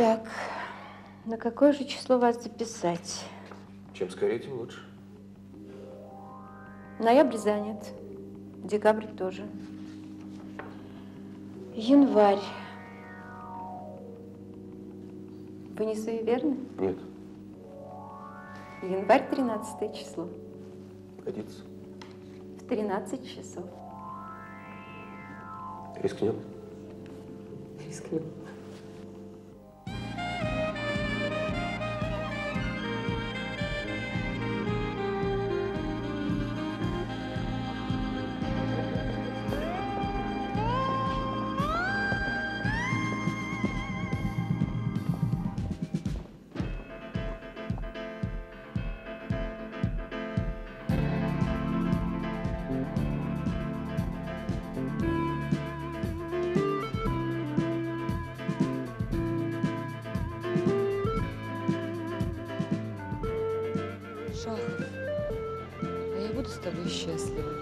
Так, на какое же число вас записать? Чем скорее, тем лучше. Ноябрь занят, декабрь тоже. Январь. Вы не суеверны? Нет. Январь, 13 число. Годится. В 13 часов. Рискнем? Рискнем. Шахов, а я буду с тобой счастлива.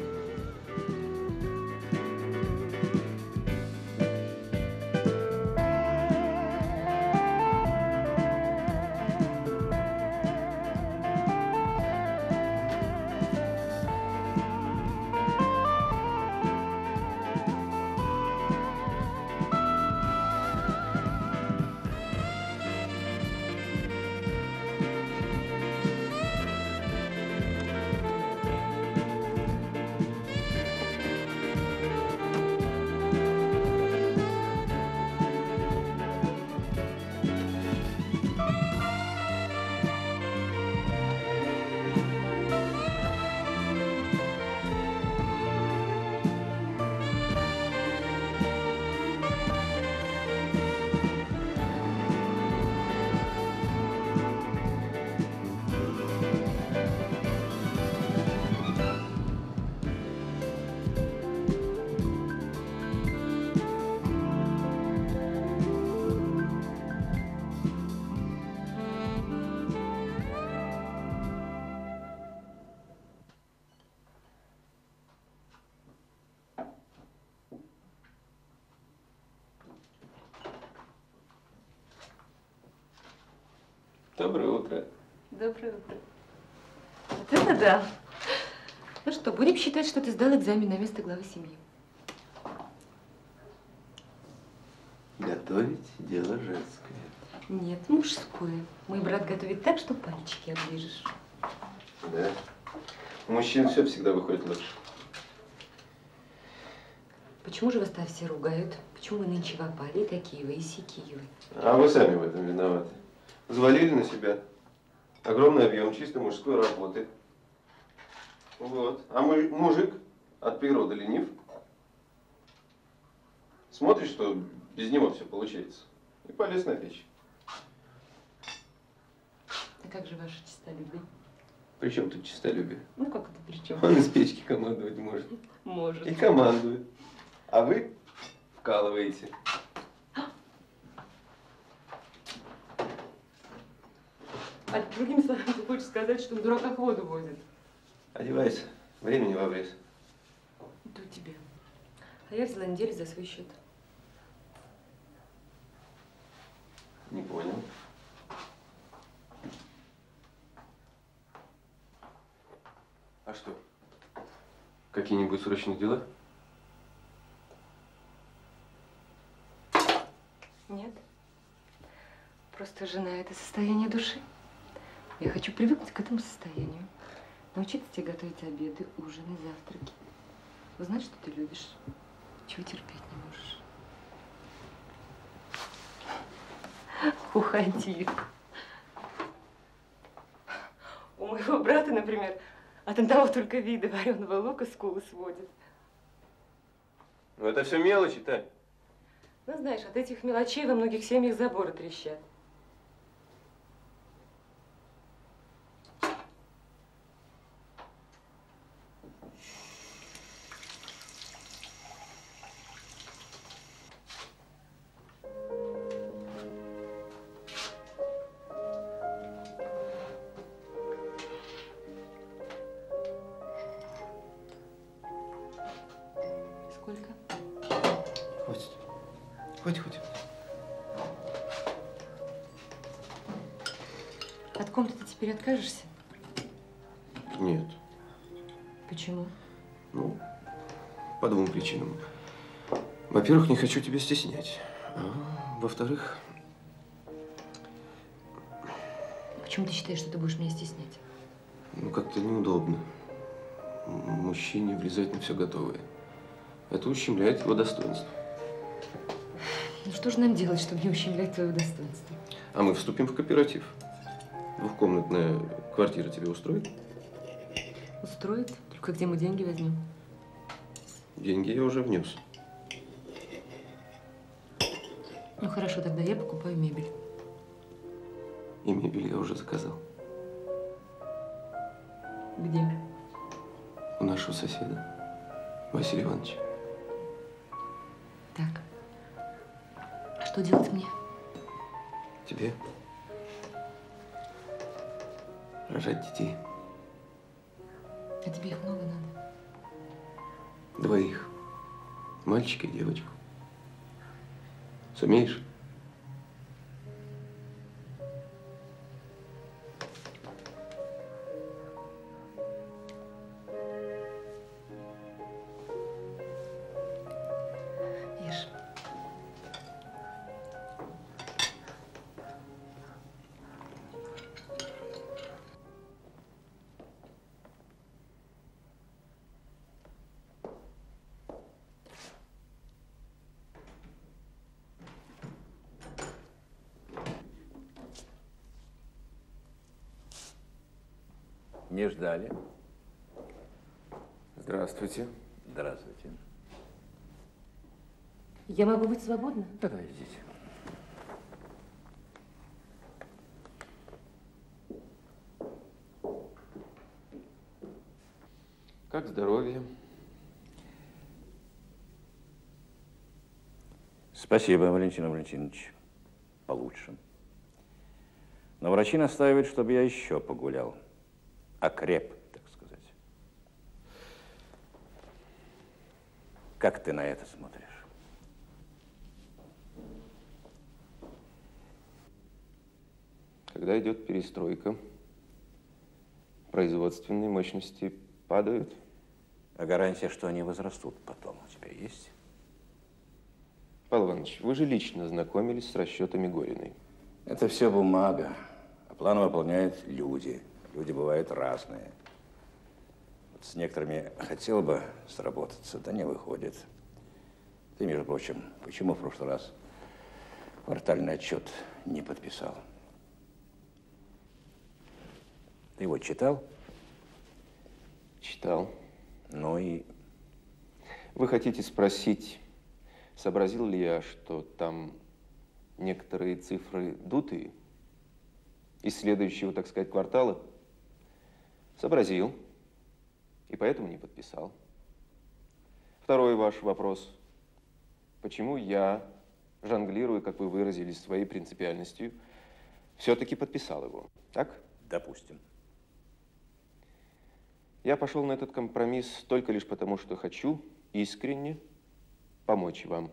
Доброе утро. Доброе утро. Вот это да. Ну что, будем считать, что ты сдал экзамен на место главы семьи. Готовить дело женское. Нет, мужское. Мой брат готовит так, что пальчики оближешь. Да. У мужчин все всегда выходит лучше. Почему же вас там все ругают? Почему вы нынче в опале, такие вы и сякие вы? А вы сами в этом виноваты. Взвалили на себя огромный объем чисто мужской работы. Вот. А мужик от природы ленив. Смотришь, что без него все получается. И полез на печь. А как же ваше честолюбие? При чем тут честолюбие? Ну как это при чем? Он из печки командовать может. Может. И командует. А вы вкалываете. А другим словом, ты хочешь сказать, что он дураках воду возит? Одевайся. Времени в обрез. Это у тебя. А я взяла неделю за свой счет. Не понял. А что? Какие-нибудь срочные дела? Нет. Просто жена – это состояние души. Я хочу привыкнуть к этому состоянию. Научиться тебе готовить обеды, ужины, завтраки. Узнать, что ты любишь, чего терпеть не можешь. Уходи. У моего брата, например, от одного только вида вареного лука скулы сводит. Ну это все мелочи, Тань. Ну, знаешь, от этих мелочей во многих семьях заборы трещат. Хватит. Хватит, хватит. От комнаты ты теперь откажешься? Нет. Почему? Ну, по двум причинам. Во-первых, не хочу тебя стеснять. А во-вторых… Почему ты считаешь, что ты будешь меня стеснять? Ну, как-то неудобно. Мужчине влезать на все готовое. Это ущемляет его достоинство. Ну что же нам делать, чтобы не ущемлять твое достоинство? А мы вступим в кооператив. Двухкомнатная квартира тебе устроит? Устроит. Только где мы деньги возьмем? Деньги я уже внес. Ну хорошо, тогда я покупаю мебель. И мебель я уже заказал. Где? У нашего соседа, Василия Ивановича. Так. А что делать мне? Тебе рожать детей. А тебе их много надо? Двоих. Мальчика и девочку. Сумеешь? Ешь. Не ждали. Здравствуйте. Здравствуйте. Я могу быть свободна? Да, идите. Как здоровье? Спасибо, Валентин Валентинович. Получше. Но врачи настаивают, чтобы я еще погулял. Окреп, так сказать. Как ты на это смотришь? Когда идет перестройка, производственные мощности падают. А гарантия, что они возрастут потом, у тебя есть? Павел Иванович, вы же лично знакомились с расчетами Гориной. Это все бумага. А план выполняют люди. Люди бывают разные. Вот с некоторыми хотел бы сработаться, да не выходит. Ты, между прочим, почему в прошлый раз квартальный отчет не подписал? Ты его читал? Читал. Ну и… Вы хотите спросить, сообразил ли я, что там некоторые цифры дутые из следующего, так сказать, квартала? Сообразил. И поэтому не подписал. Второй ваш вопрос. Почему я, жонглируя, как вы выразились, своей принципиальностью, все-таки подписал его? Так? Допустим. Я пошел на этот компромисс только лишь потому, что хочу искренне помочь вам.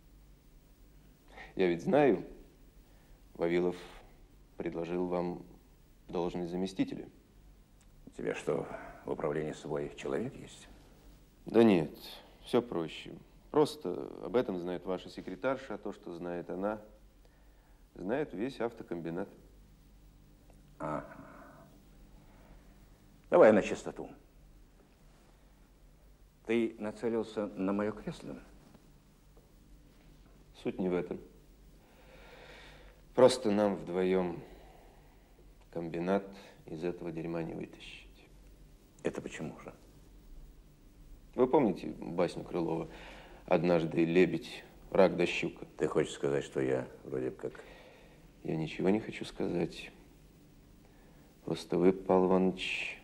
Я ведь знаю, Вавилов предложил вам должность заместителя. У тебя что, в управлении свой человек есть? Да нет, все проще. Просто об этом знает ваша секретарша, а то, что знает она, знает весь автокомбинат. Ага. Давай на чистоту. Ты нацелился на мое кресло? Суть не в этом. Просто нам вдвоем комбинат из этого дерьма не вытащить. Это почему же? Вы помните басню Крылова «Однажды лебедь, рак да щука»? Ты хочешь сказать, что я вроде как… Я ничего не хочу сказать. Просто вы, Павел Иванович,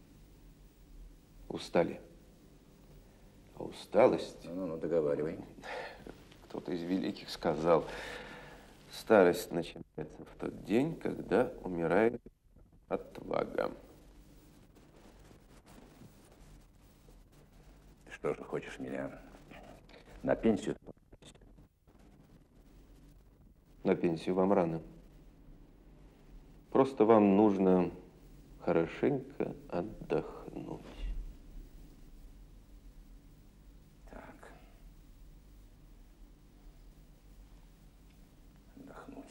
устали. А усталость… Ну, договаривай. Кто-то из великих сказал, старость начинается в тот день, когда умирает отвага. Ты что же, хочешь меня на пенсию? На пенсию вам рано. Просто вам нужно хорошенько отдохнуть. Так. Отдохнуть.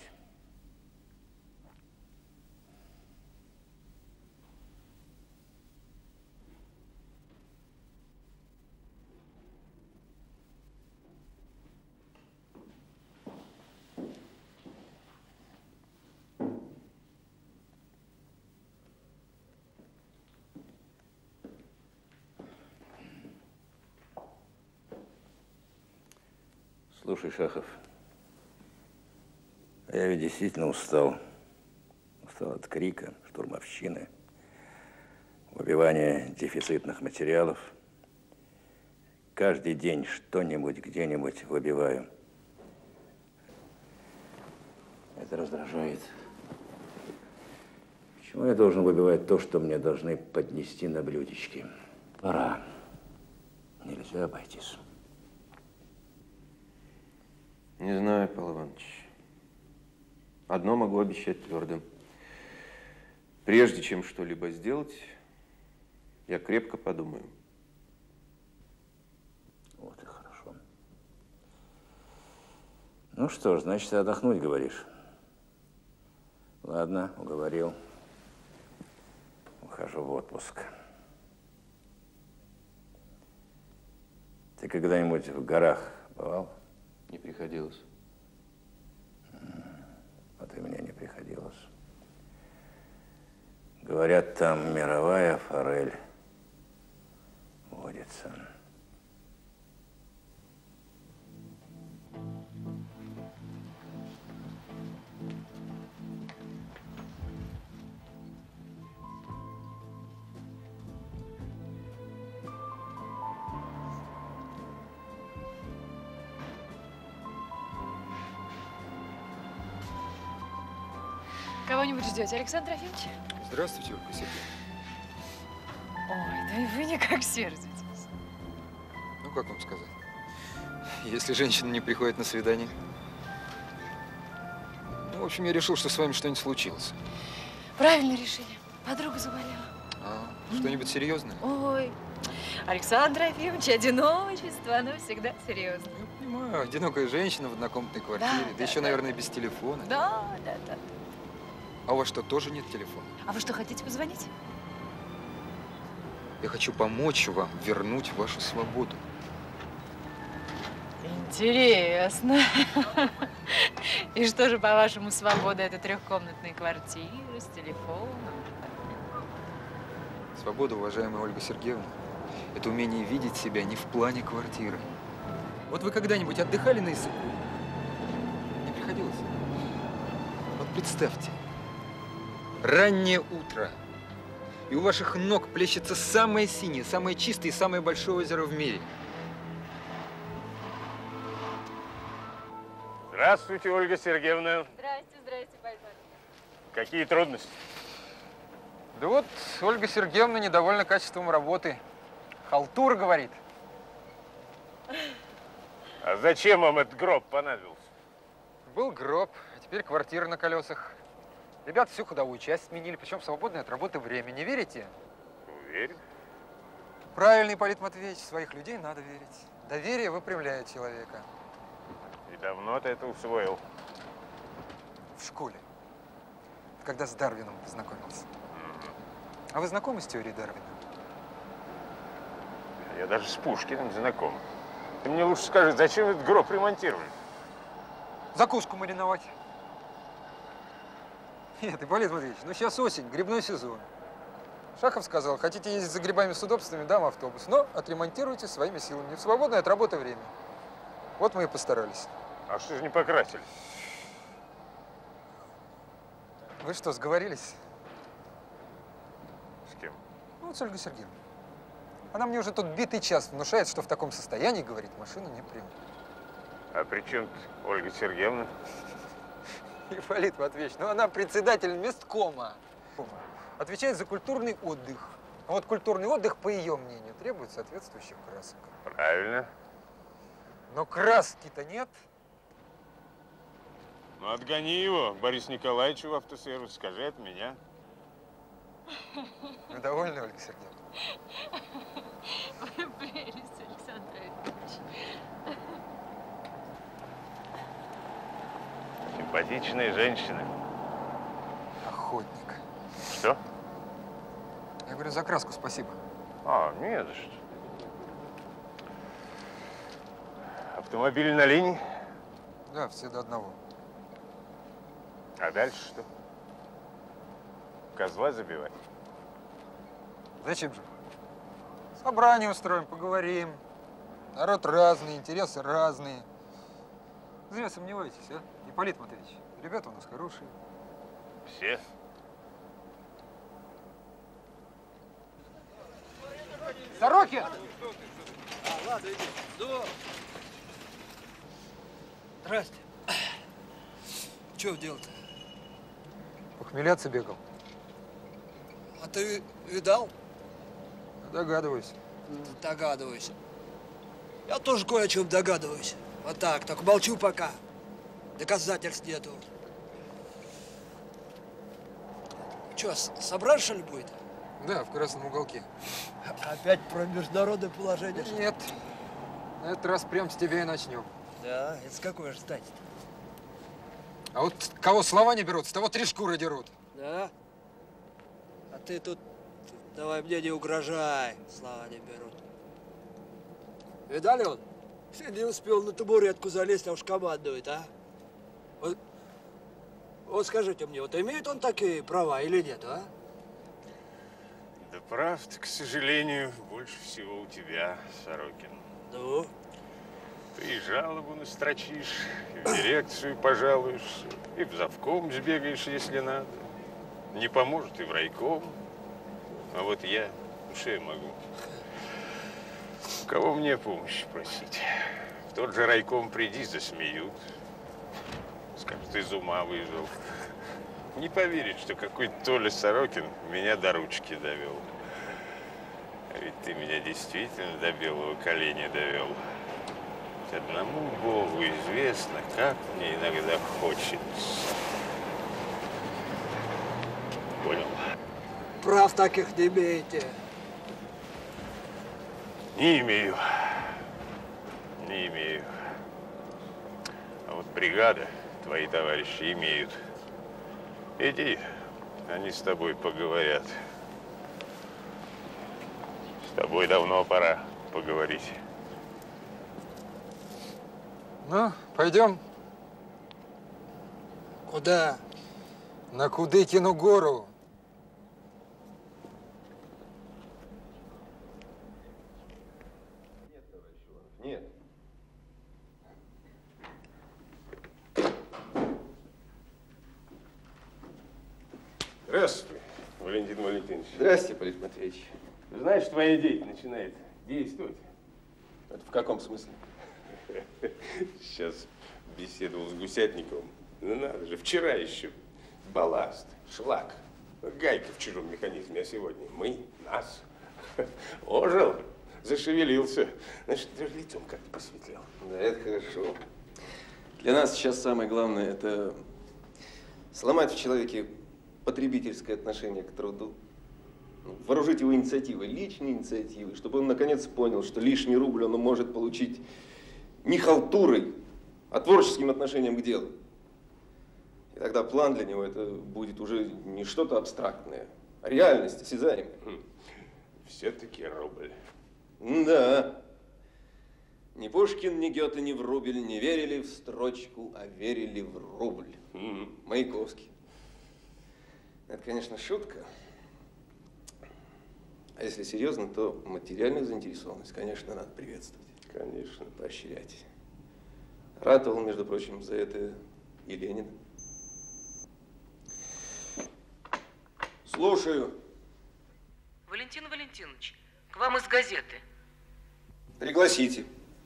Слушай, Шахов, я ведь действительно устал. Устал от крика, штурмовщины, выбивания дефицитных материалов. Каждый день что-нибудь где-нибудь выбиваю. Это раздражает. Почему я должен выбивать то, что мне должны поднести на блюдечке? Пора. Нельзя обойтись. Не знаю, Павел Иванович. Одно могу обещать твердо. Прежде чем что-либо сделать, я крепко подумаю. Вот и хорошо. Ну что ж, значит, отдохнуть, говоришь? Ладно, уговорил. Ухожу в отпуск. Ты когда-нибудь в горах бывал? Не приходилось. Вот и мне не приходилось. Говорят, там мировая форель водится. Кого-нибудь ждете, Александр Трофимович? Здравствуйте, Ольга Сергеевна. Ой, да и вы никак сердитесь. Ну, как вам сказать? Если женщина не приходит на свидание. Ну, в общем, я решил, что с вами что-нибудь случилось. Правильное решение. Подруга заболела. А, что-нибудь серьезное? Ой, Александр Трофимович, одиночество, оно всегда серьезно. Я понимаю, одинокая женщина в однокомнатной квартире, да, да, еще, да. наверное, без телефона. Да. А у вас что, тоже нет телефона? А вы что, хотите позвонить? Я хочу помочь вам вернуть вашу свободу. Интересно. И что же, по-вашему, свобода – это трехкомнатные квартиры с телефоном? Свобода, уважаемая Ольга Сергеевна, это умение видеть себя не в плане квартиры. Вот вы когда-нибудь отдыхали на Иссыку? Не приходилось? Вот представьте, раннее утро, и у ваших ног плещется самое синее, самое чистое и самое большое озеро в мире. Здравствуйте, Ольга Сергеевна. Здрасте, Павел. Какие трудности? Да вот, Ольга Сергеевна недовольна качеством работы. Халтура, говорит. А зачем вам этот гроб понадобился? Был гроб, а теперь квартира на колесах. Ребята всю ходовую часть сменили, причем в свободное от работы время. Не верите? Уверен. Правильно, Ипполит Матвеевич, своих людей надо верить. Доверие выпрямляет человека. И давно ты это усвоил? В школе, когда с Дарвином познакомился. А вы знакомы с теорией Дарвина? Я даже с Пушкиным знаком. Ты мне лучше скажи, зачем этот гроб ремонтировали? Закуску мариновать. Нет, Ипполит Матвеевич, ну сейчас осень, грибной сезон. Шахов сказал, хотите ездить за грибами с удобствами, дам автобус, но отремонтируйте своими силами, в свободное от работы время. Вот мы и постарались. А что же не покрасили? Вы что, сговорились? С кем? Ну, вот с Ольгой Сергеевной. Она мне уже тут битый час внушает, что в таком состоянии, говорит, машину не примет. А при чем Ольга Сергеевна? Ипполит Матвеевич, ну она председатель месткома. Отвечает за культурный отдых. А вот культурный отдых, по ее мнению, требует соответствующих красок. Правильно. Но краски-то нет. Ну, отгони его, Борис Николаевичу в автосервис, скажи от меня. Вы довольны, Ольга Сергеевна? Вы прелесть, Александр Ильич. Симпатичные женщины. Охотник. Что? Я говорю, за краску спасибо. А, не за что. Автомобиль на линии? Да, все до одного. А дальше что? Козла забивать? Зачем же? Собрание устроим, поговорим. Народ разный, интересы разные. Зря сомневаетесь, а? Ипполит Матвеевич, ребята у нас хорошие. Все? Сорокин! Здрасте. Чего делать-то? Похмеляться бегал. А ты видал? Догадываюсь. Догадываюсь. Я тоже кое о чем догадываюсь. Вот так, только молчу пока. Доказательств нету. Че, собрать, что ли, будет? Да, в красном уголке. Опять про международное положение? Нет. На этот раз прям с тебя и начнем. Да, это с какой же стати-то? А вот кого слова не берут, с того 3 шкуры дерут. Да? А ты тут давай мне не угрожай, слова не берут. Видали он? Не успел на табуретку залезть, а уж командует, а? Вот скажите мне, вот имеет он такие права или нет, а? Да прав-то, к сожалению, больше всего у тебя, Сорокин. Ну? Ты и жалобу настрочишь, и в дирекцию пожалуешься, и в завком сбегаешь, если надо. Не поможет и в райком. А вот я, ну что я могу? У кого мне помощи просить? В тот же райком приди, засмеют. Скажут, из ума выжил. Не поверит, что какой-то Толя Сорокин меня до ручки довел. А ведь ты меня действительно до белого коленя довел. Ведь одному Богу известно, как мне иногда хочется. Понял? Прав таких не имеете. Не имею. Не имею. А вот бригада, твои товарищи, имеют. Иди, они с тобой поговорят. С тобой давно пора поговорить. Ну, пойдем Куда? на Кудыкину гору. Нет. Здравствуй, Валентин Валентинович. Здрасте, Ипполит Матвеевич. Знаешь, твоя идея начинает действовать. Это в каком смысле? Сейчас беседовал с Гусятниковым. Ну надо же, вчера еще балласт, шлак, гайка в чужом механизме, а сегодня мы, нас. Ожил, зашевелился. Значит, даже лицом как-то посветлел. Да, это хорошо. Для нас сейчас самое главное – это сломать в человеке потребительское отношение к труду. Вооружить его инициативой, личной инициативой, чтобы он наконец понял, что лишний рубль он может получить не халтурой, а творческим отношением к делу. И тогда план для него это будет уже не что-то абстрактное, а реальность, осязаемая. Все-таки рубль. Да. Ни Пушкин, ни Гёте, ни Врубель не верили в строчку, а верили в рубль. Маяковский. Это, конечно, шутка. А если серьезно, то материальную заинтересованность, конечно, надо приветствовать. Конечно. Поощрять. Ратовал, между прочим, за это и Ленин. Слушаю. Валентин Валентинович, к вам из газеты. Пригласите.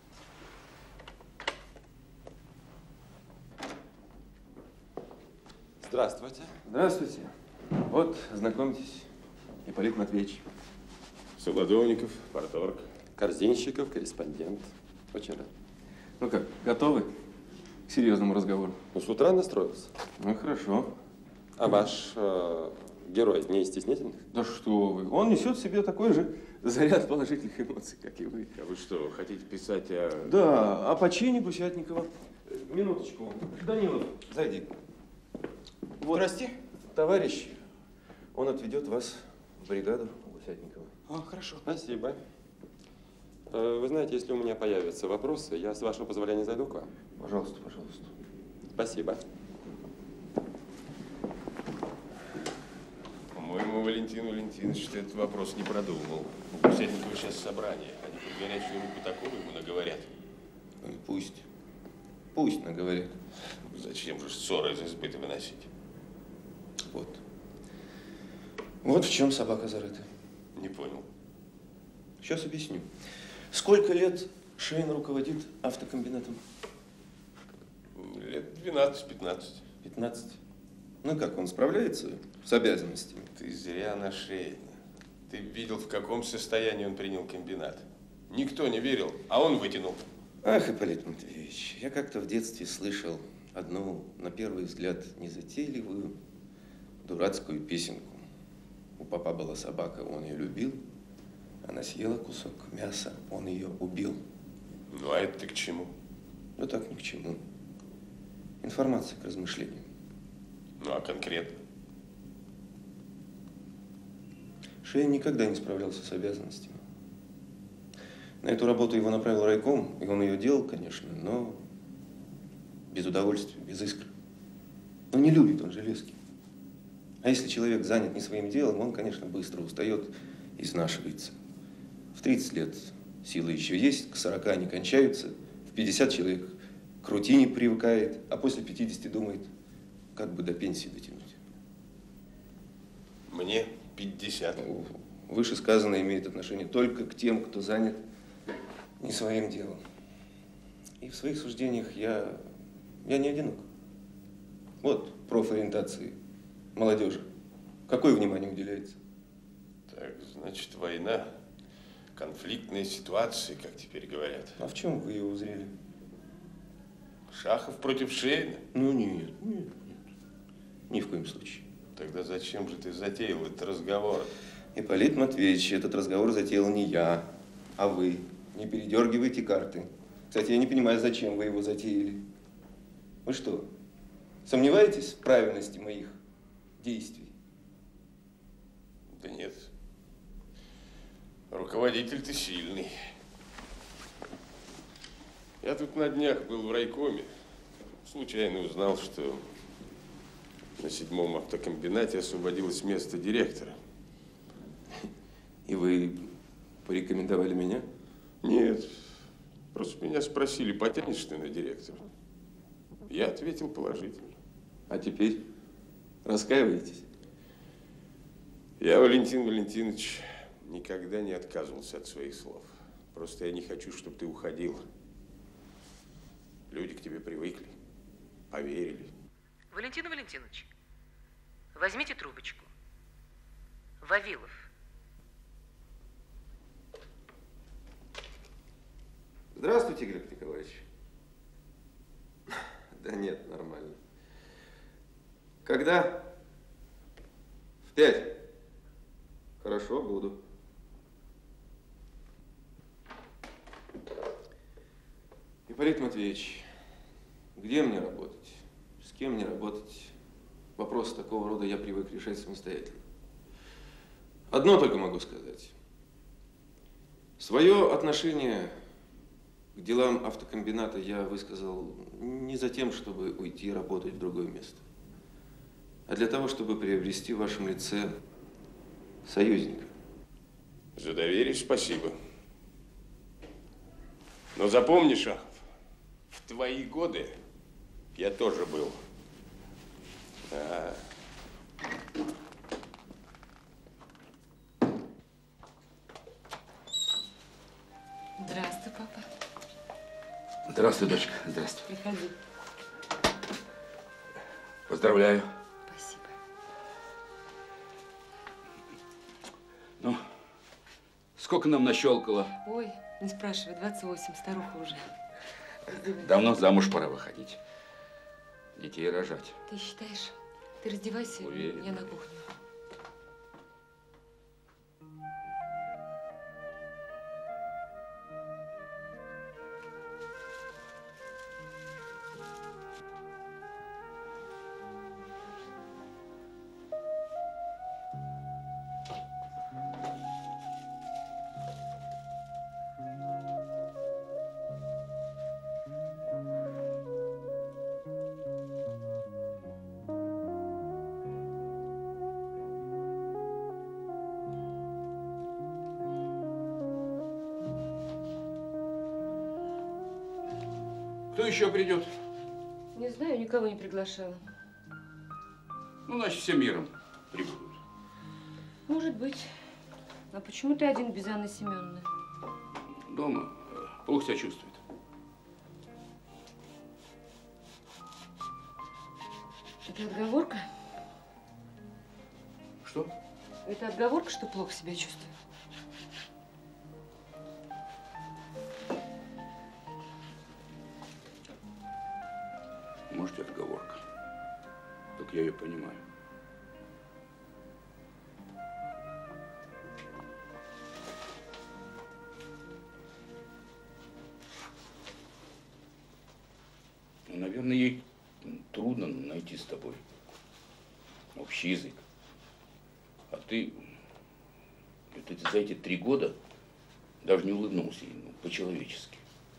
Здравствуйте. Здравствуйте. Вот, знакомьтесь, Ипполит Матвеевич. Солодовников, парторг. Корзинщиков, корреспондент. Очень рад. Ну как, готовы к серьезному разговору. Ну, с утра настроился. Ну, хорошо. А ваш герой не стеснительный? Да что вы, он несет в себе такой же заряд положительных эмоций, как и вы. А вы что, хотите писать о... Да, о почине Гусятникова. Минуточку. Данилов, зайди. Вот, Здрасте. товарищ, он отведет вас в бригаду Гусятникова. А, хорошо. Спасибо. Вы знаете, если у меня появятся вопросы, я, с вашего позволения, зайду к вам. Пожалуйста, пожалуйста. Спасибо. По-моему, Валентин Валентинович этот вопрос не продумал. У Гусятникова сейчас собрание. Они под горячую руку такого ему наговорят. Ну и пусть. Пусть наговорят. Зачем же ссоры из избы-то выносить? Вот. Вот в чем собака зарыта. Не понял. Сейчас объясню. Сколько лет Шейн руководит автокомбинатом? Лет 12-15. 15. Ну как, он справляется с обязанностями? Ты зря на Шейна. Ты видел, в каком состоянии он принял комбинат. Никто не верил, а он вытянул. Ах, Ипполит Матвеевич, я как-то в детстве слышал одну, на первый взгляд, незатейливую, дурацкую песенку. У папа была собака, он ее любил. Она съела кусок мяса, он ее убил. Ну, а это ты к чему? Ну так, ни к чему. Информация к размышлению. Ну, а конкретно? Шейн никогда не справлялся с обязанностями. На эту работу его направил райком, и он ее делал, конечно, но без удовольствия, без искры. Он не любит, он железки. А если человек занят не своим делом, он, конечно, быстро устает и изнашивается. В 30 лет силы еще есть, к 40 они кончаются, в 50 человек к рутине привыкает, а после 50 думает, как бы до пенсии дотянуть. Мне 50. Вышесказанное имеет отношение только к тем, кто занят не своим делом. И в своих суждениях я не одинок. Вот профориентации молодежи. Какое внимание уделяется? Так, значит, война, конфликтные ситуации, как теперь говорят. А в чем вы ее узрели? Шахов против Шейна? Ну нет. Ни в коем случае. Тогда зачем же ты затеял этот разговор? Ипполит Матвеевич, этот разговор затеял не я, а вы. Не передергивайте карты. Кстати, я не понимаю, зачем вы его затеяли. Вы что, сомневаетесь в правильности моих действий? Да нет. Руководитель ты сильный. Я тут на днях был в райкоме. Случайно узнал, что на 7-м автокомбинате освободилось место директора. И вы порекомендовали меня? Нет. Просто меня спросили, потянешь ты на директора? Я ответил положительно. А теперь раскаиваетесь? Я, Валентин Валентинович, никогда не отказывался от своих слов. Просто я не хочу, чтобы ты уходил. Люди к тебе привыкли, поверили. Валентин Валентинович, возьмите трубочку. Вавилов. Здравствуйте, Глеб Николаевич. Да нет, нормально. Когда? В 5. Хорошо, буду. Ипполит Матвеевич, где мне работать? С кем мне работать? Вопросы такого рода я привык решать самостоятельно. Одно только могу сказать. Свое отношение к делам автокомбината я высказал не за тем, чтобы уйти работать в другое место, а для того, чтобы приобрести в вашем лице союзника. За доверие спасибо. Но запомни, Шахов, в твои годы я тоже был. Здравствуй, папа. Здравствуй, дочка. Здравствуй. Приходи. Поздравляю. Спасибо. Ну, сколько нам нащелкало? Ой, не спрашивай, 28, старуха уже. Давно замуж пора выходить. детей рожать. Ты считаешь? Ты раздевайся, Уверен. я на кухню. Кто еще придет? Не знаю, никого не приглашала. Ну, значит, всем миром прибудут. Может быть. А почему ты один без Анны Семеновны? Дома плохо себя чувствует. Это отговорка? Что? Это отговорка, что плохо себя чувствует? Может, и отговорка. Только я ее понимаю. Ну, наверное, ей трудно найти с тобой общий язык. А ты за эти 3 года даже не улыбнулся ей, ну, по-человечески.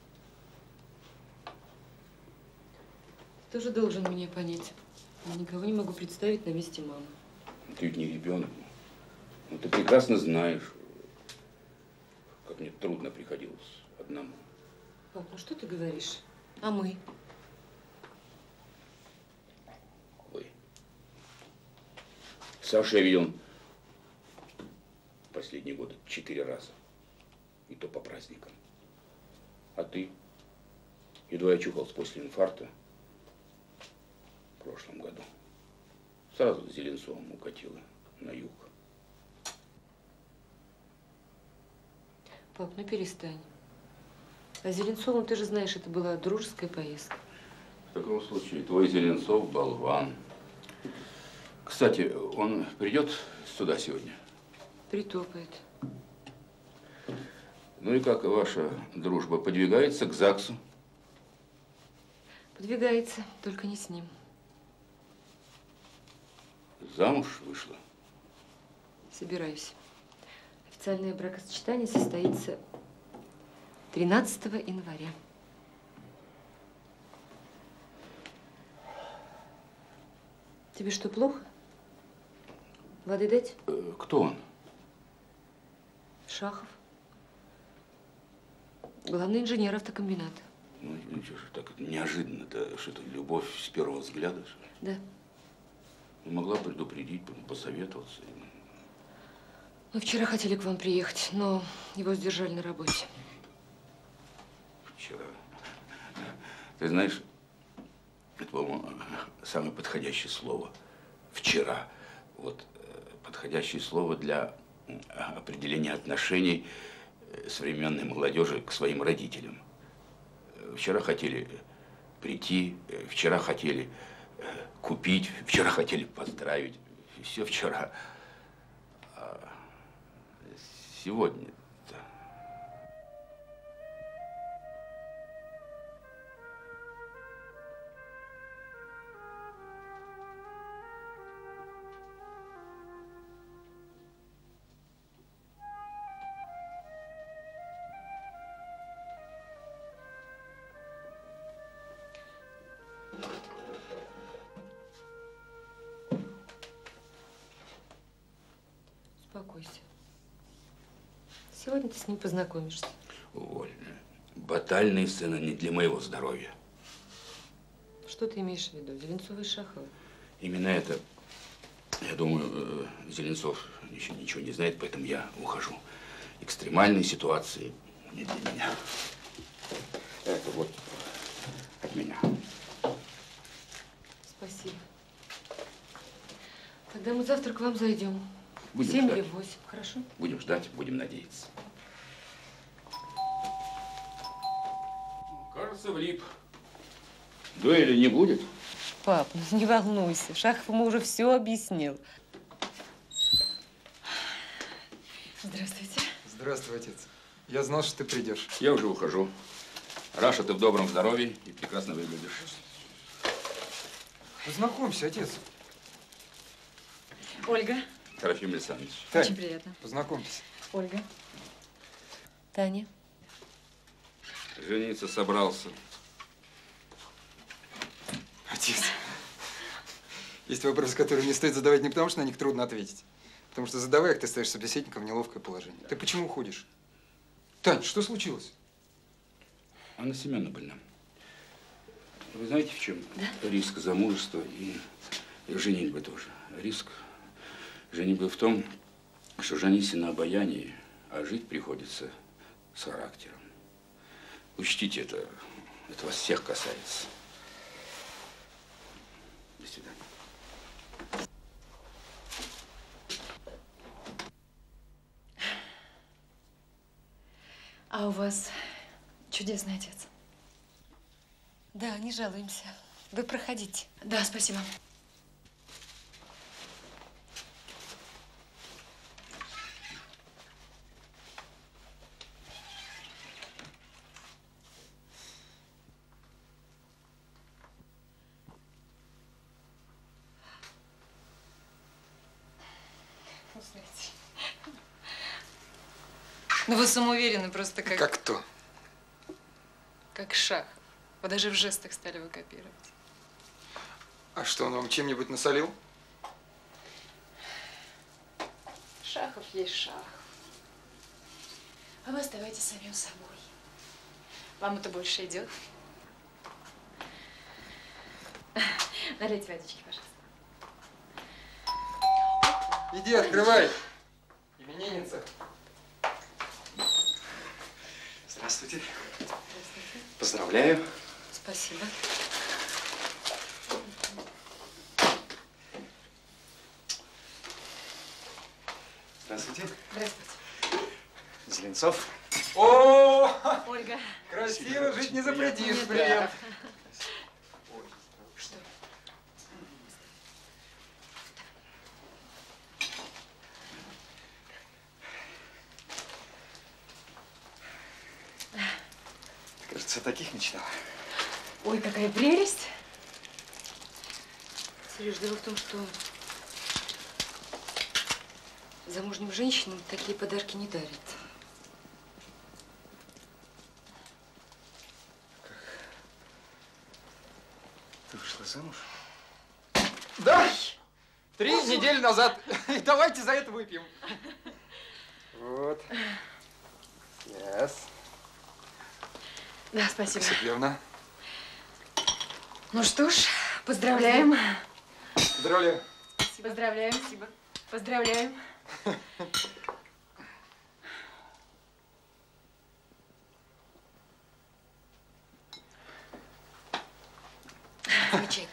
Ты тоже должен меня понять. Я никого не могу представить на месте мамы. Ты ведь не ребенок. Но ты прекрасно знаешь, как мне трудно приходилось одному. Пап, ну что ты говоришь? А мы? Вы. Саша я видел последние годы 4 раза. И то по праздникам. А ты? Едва я чухался после инфаркта в прошлом году. Сразу с Зеленцовым укатила на юг. Пап, ну перестань. А с Зеленцовым, ты же знаешь, это была дружеская поездка. В таком случае твой Зеленцов болван. Кстати, он придет сюда сегодня? Притопает. Ну и как ваша дружба подвигается к ЗАГСу? Подвигается, только не с ним. Замуж вышла? Собираюсь. Официальное бракосочетание состоится 13 января. Тебе что, плохо? Воды дать? Кто он? Шахов. Главный инженер автокомбината. Ну, ничего же, так неожиданно-то, что это любовь с первого взгляда, что ли? Да. Ну, могла предупредить, посоветоваться. Мы вчера хотели к вам приехать, но его сдержали на работе. Вчера. Ты знаешь, это, по-моему, самое подходящее слово. Вчера. Вот подходящее слово для определения отношений современной молодежи к своим родителям. Вчера хотели прийти, вчера хотели купить, вчера хотели поздравить. Все вчера. А сегодня. Успокойся. Сегодня ты с ним познакомишься. Вольно. Батальные сцены не для моего здоровья. Что ты имеешь в виду? Зеленцова и Шахова? Именно это, я думаю, Зеленцов еще ничего не знает, поэтому я ухожу. Экстремальные ситуации не для меня. Это вот от меня. Спасибо. Тогда мы завтра к вам зайдем. Будем 7 ждать. или 8, хорошо? Будем ждать, будем надеяться. Кажется, влип. Дуэли не будет? Пап, ну не волнуйся. Шахов ему уже все объяснил. Здравствуйте. Здравствуй, отец. Я знал, что ты придешь. Я уже ухожу. Раша, ты в добром здоровье и прекрасно выглядишь. Познакомься, отец. Ольга. Трофим Александрович. Тань, Очень приятно. познакомься. Ольга. Таня. Жениться собрался. Отец, есть вопросы, которые не стоит задавать не потому, что на них трудно ответить. Потому что задавая их, ты ставишь собеседника в неловкое положение. Ты почему уходишь? Тань, что случилось? Анна Семеновна больна. Вы знаете, в чем риск замужества и женитьбы тоже? Риск женитьбы в том, что жениться на обаянии, а жить приходится с характером. Учтите это вас всех касается. До свидания. А у вас чудесный отец. Да, не жалуемся. Вы проходите. Да, спасибо. Знаете. Ну вы самоуверены просто как… Как кто? Как Шахов. Вы даже в жестах стали его копировать. А что, он вам чем-нибудь насолил? Шахов есть Шахов. А вы оставайтесь самим собой. Вам это больше идет? Налейте водички, пожалуйста. Иди, открывай. Именинница. Здравствуйте. Здравствуйте. Поздравляю. Спасибо. Здравствуйте. Здравствуйте. Зеленцов. О, Ольга. красиво жить не запретишь. Нет, Привет. да. Что? Кажется, таких мечтала. Ой, какая прелесть. Сереж, дело в том, что замужним женщинам такие подарки не дарят. Ты вышла замуж? Да! 3 недели назад. И давайте за это выпьем. Вот. Yes. Да, спасибо. Сергеевна. Ну что ж, поздравляем. Поздравляю. Поздравляем. Спасибо. Поздравляем. Замечательно.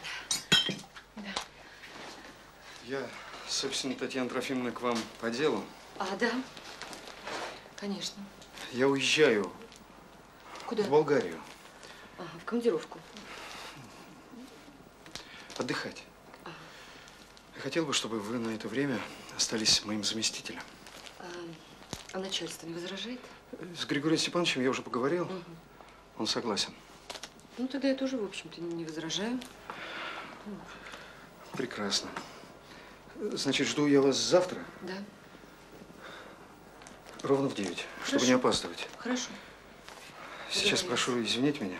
Я, собственно, Татьяна Трофимовна, к вам по делу. А, да. Конечно. Я уезжаю Куда? в Болгарию Ага, в командировку. отдыхать. Я хотел бы, чтобы вы на это время остались моим заместителем. А начальство не возражает? С Григорием Степановичем я уже поговорил. Угу. Он согласен. Ну, тогда я тоже, в общем-то, не возражаю. Прекрасно. Значит, жду я вас завтра. Да. Ровно в 9, чтобы Хорошо. не опаздывать. Хорошо. Сейчас Договорились. прошу извинить меня.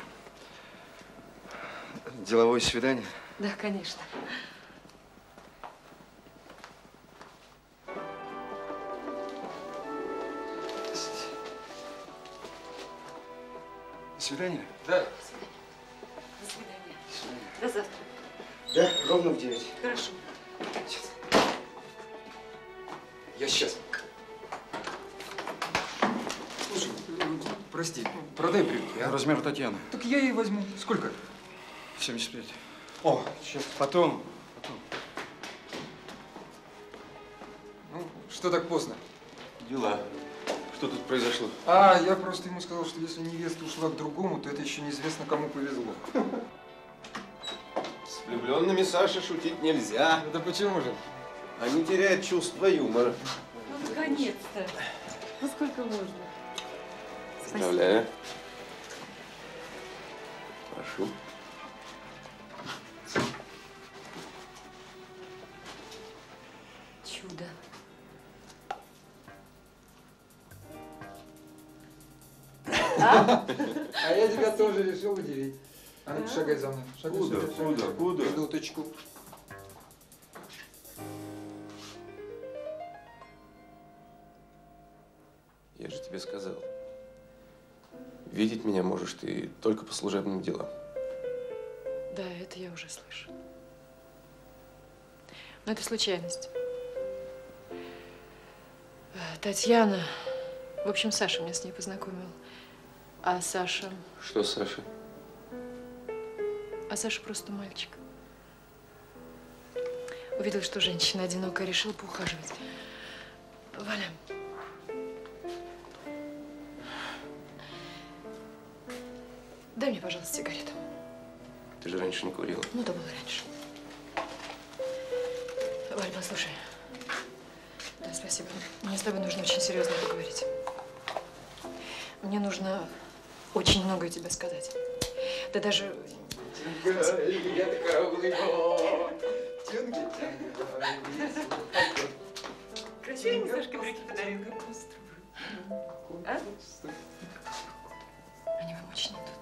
Деловое свидание. Да, конечно. До свидания. Да. До свидания. До свидания. До завтра. Да, ровно в 9. Хорошо. Я сейчас. Слушай, прости, продай брюки, а? Размер Татьяны. Так я ей возьму. Сколько? 75. О, сейчас. Потом. Ну, что так поздно? Дела. Что тут произошло? А, я просто ему сказал, что если невеста ушла к другому, то это еще неизвестно, кому повезло. влюбленными, Саша, шутить нельзя. Да почему же? Они теряют чувство юмора. Ну, наконец-то. Ну, сколько можно? Поздравляю. Прошу. Чудо. А я тебя тоже решил удивить. А ну шагай за мной. Шагай, Куда, шагай, шагай. куда, куда? Минуточку. Я же тебе сказал. Видеть меня можешь ты только по служебным делам. Да, это я уже слышу. Но это случайность. Татьяна, в общем, Саша меня с ней познакомил. А Саша… Что, Саша? А Саша просто мальчик. Увидел, что женщина одинокая, решил поухаживать. Валя. Дай мне, пожалуйста, сигарету. Ты же раньше не курила. Ну, это было раньше. Валь, послушай. Да, спасибо. Мне с тобой нужно очень серьезно поговорить. Мне нужно очень многое тебе сказать. Да даже… Красивый мне Сашка брюки подарил. А? Они вам очень идут.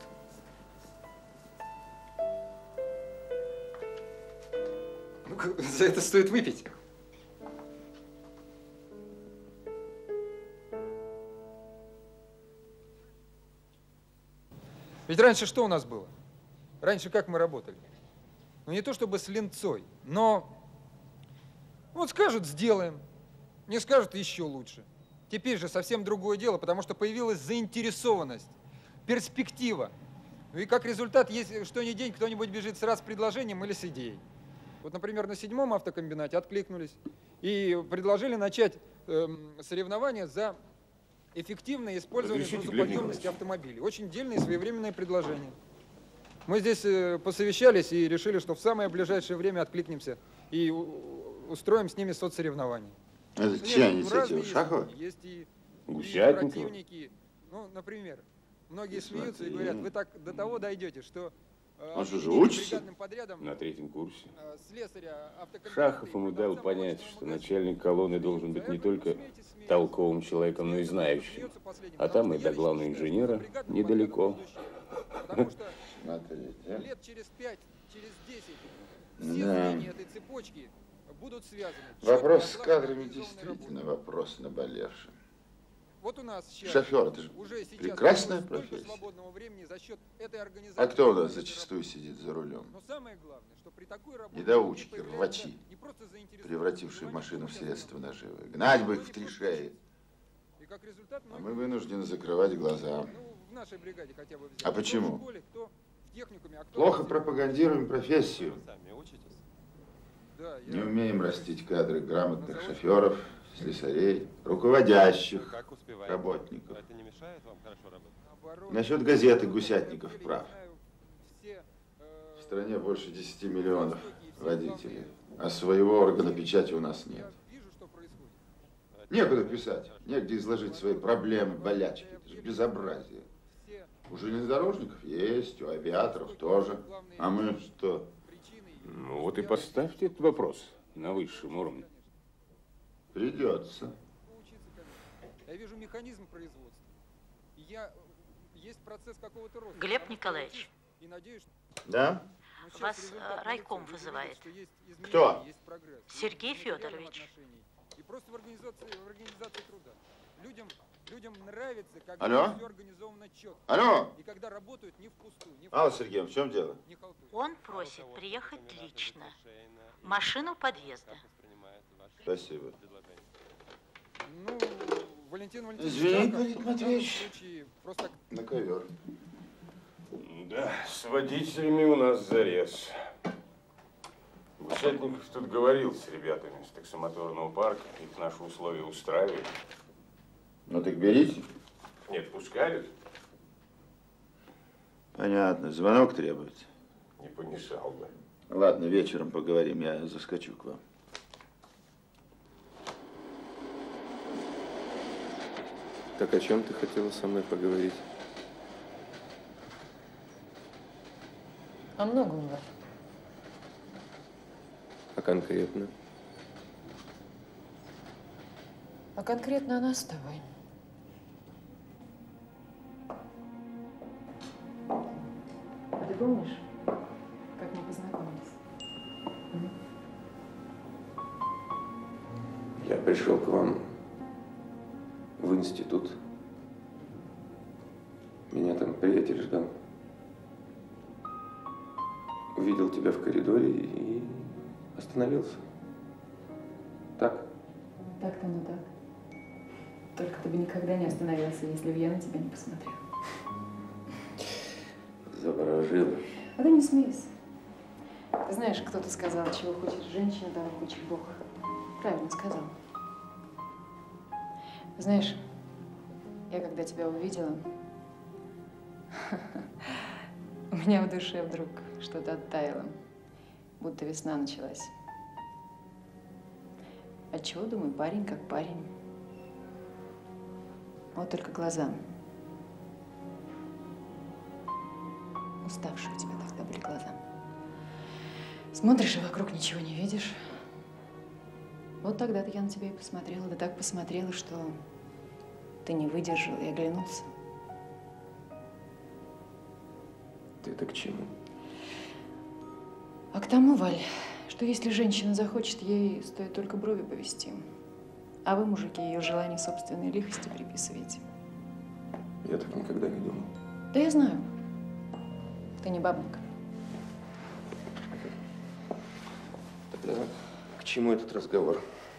Ну, за это стоит выпить. Ведь раньше что у нас было? Раньше как мы работали? Ну, не то чтобы с линцой, но вот скажут, сделаем, не скажут, еще лучше. Теперь же совсем другое дело, потому что появилась заинтересованность, перспектива. Ну и как результат, если что ни день, кто-нибудь бежит сразу с предложением или с идеей. Вот, например, на 7-м автокомбинате откликнулись и предложили начать соревнования за эффективное использование грузоподъемности автомобилей. Очень дельное и своевременное предложение. Мы здесь посовещались и решили, что в самое ближайшее время откликнемся и устроим с ними соцсоревнования. Это чья инициатива? Шахова? Есть и Гусятникова? противники. Ну, например, многие смеются и говорят, вы так до того дойдете, что Он что же учится? бригадным подрядом На 3-м курсе. слесаря автокомбината Шахов ему дал понять, что начальник колонны должен быть не только толковым человеком, но и знающим. А там и до главного инженера недалеко. Потому что Смотрите. лет через 5, через 10 все Да. звенья этой цепочки будут связаны. Вопрос с Четко, кадрами отлаженной действительно вопрос наболевший. Вот у нас сейчас Шофер, это же уже сейчас прекрасная появилось столько профессия. свободного времени за счет этой организации. А кто у нас которая зачастую сидит за рулем? Но самое главное, что при такой работе Недоучки, появляется рвачи, не просто заинтересованность, превратившие но машину в и средство наживы. Гнать бы их в 3 шеи. И как результат, А мы вынуждены закрывать глаза. ну, в нашей бригаде хотя бы взять. А почему? Кто в школе, кто в техникуме, а кто Плохо в- пропагандируем профессию. Да, Не умеем растить кадры грамотных шоферов, слесарей, руководящих работников. Это не мешает вам хорошо работать? наоборот, Насчет газеты Гусятников я прав. знаю все, В стране больше 10 миллионов водителей, а своего органа печати у нас нет. вижу, что происходит. Некуда писать, негде изложить свои проблемы, болячки. Это же безобразие. Все У железнодорожников есть, у авиаторов тоже. А мы что? Ну вот и поставьте этот вопрос на высшем уровне. Придется. поучиться, конечно. Я вижу механизм производства. И есть процесс какого-то роста. Глеб Николаевич, И надеюсь, что Да? сейчас вас результат райком налицо. Люди вызывает. видят, что есть изменения, Кто? есть прогресс. Сергей Есть реальных Федорович. отношений. И просто в организации труда. Людям нравится, когда Алло? все организовано четко. Алло? И когда работают не впустую, не Алла Сергеевна, в чем дело? не халтурят. Он просит приехать лично. Машину подъезда. Спасибо. Ну, Валентин Валентинович, Извини, Шахов Леонид в данном Матвеевич. случае просто На ковер. Да, с водителями у нас зарез. Гусятников тут говорил с ребятами с таксомоторного парка. Их наши условия устраивают. Ну так берите. Нет, пускают. Понятно. Звонок требуется. Не помешал бы. Ладно, вечером поговорим, я заскочу к вам. Так о чем ты хотела со мной поговорить? О многом, Валь. А конкретно? А конкретно о нас с тобой. А ты помнишь, как мы познакомились? Я пришел к вам в институт. Меня там приятель ждал. Увидел тебя в коридоре и остановился. Так? Так-то, ну так. Только ты бы никогда не остановился, если бы я на тебя не посмотрела. Заворожила. А ты не смейся. Ты знаешь, кто-то сказал, чего хочет женщина, того хочет Бог. Правильно сказал. Знаешь, я когда тебя увидела, у меня в душе вдруг что-то оттаяло, будто весна началась. Отчего, думаю, парень как парень. Вот только глаза. Уставшие у тебя тогда были глаза. Смотришь, и вокруг ничего не видишь. Вот тогда-то я на тебя и посмотрела, да так посмотрела, что ты не выдержал и оглянулся. Ты это к чему? А к тому, Валь, что если женщина захочет, ей стоит только брови повести. А вы, мужики, ее желание собственной лихости приписываете. Я так никогда не думал. Да я знаю. Ты не бабник. Тогда к чему этот разговор?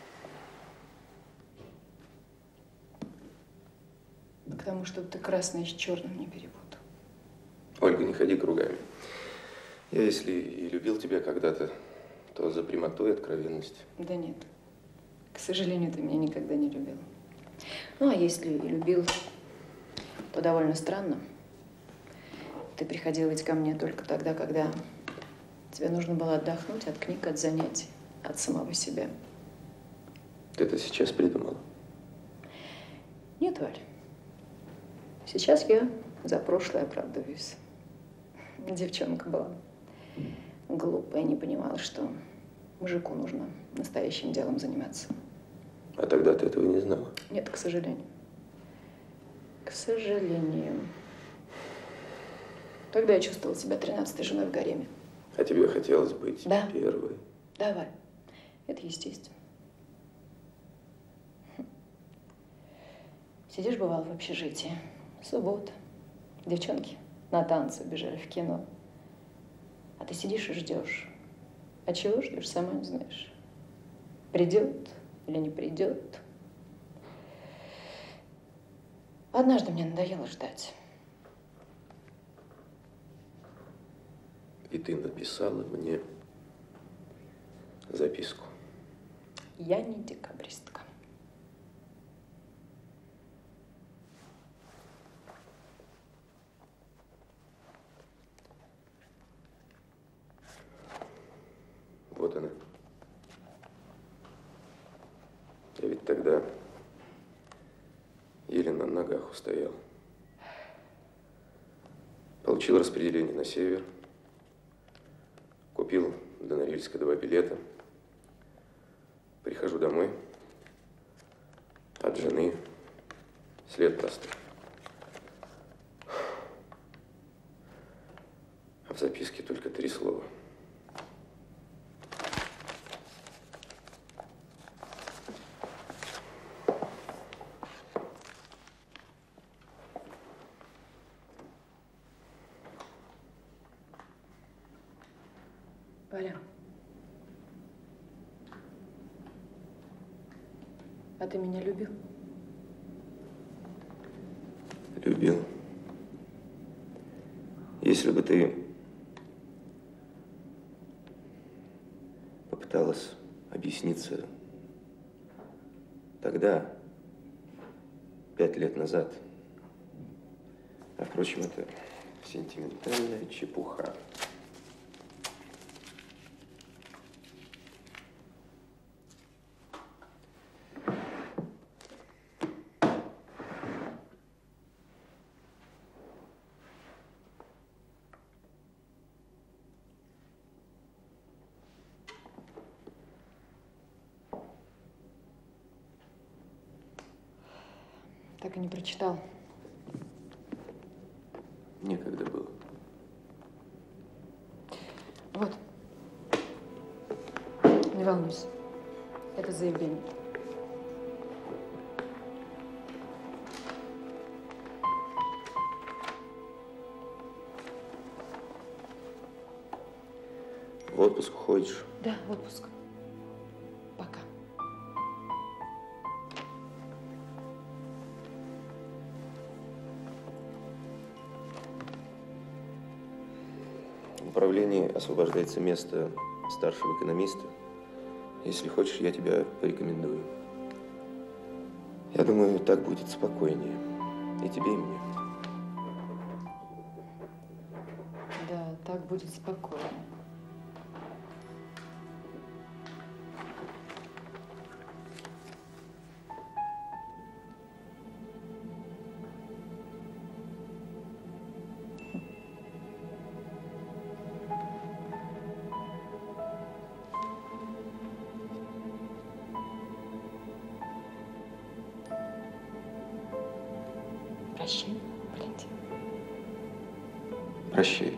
К тому, чтобы ты красное с черным не перепутал. Ольга, не ходи кругами. Я, если и любил тебя когда-то, то за прямоту и откровенность. Да нет. К сожалению, ты меня никогда не любил. Ну, а если и любил, то довольно странно. Ты приходил ведь ко мне только тогда, когда тебе нужно было отдохнуть от книг, от занятий, от самого себя. Ты это сейчас придумала? Нет, Валь. Сейчас я за прошлое оправдываюсь. Девчонка была глупая, не понимала, что мужику нужно настоящим делом заниматься. А тогда ты этого не знала? Нет, к сожалению. К сожалению. Тогда я чувствовала себя 13-й женой в гареме. А тебе хотелось быть первой? Да, Валь. Это естественно. Сидишь, бывало, в общежитии. Суббота. Девчонки на танцы убежали в кино. А ты сидишь и ждешь. А чего ждешь, сама не знаешь. Придет или не придет. Однажды мне надоело ждать. И ты написала мне записку. Я не декабристка. Вот она. Я ведь тогда еле на ногах устоял. Получил распределение на север. Купил до Норильска 2 билета. Прихожу домой. От жены след простой. А в записке только 3 слова. Валя, а ты меня любил? Любил. Если бы ты попыталась объясниться тогда, 5 лет назад, а впрочем, это сентиментальная чепуха. Так и не прочитал. Некогда было. Вот. Не волнуйся. Это заявление. В отпуск ходишь? Да, в отпуск. Пока. В управлении освобождается место старшего экономиста. Если хочешь, я тебя порекомендую. Я думаю, так будет спокойнее. И тебе, и мне. Да, так будет спокойно. Прощай, Валентин. Прощай.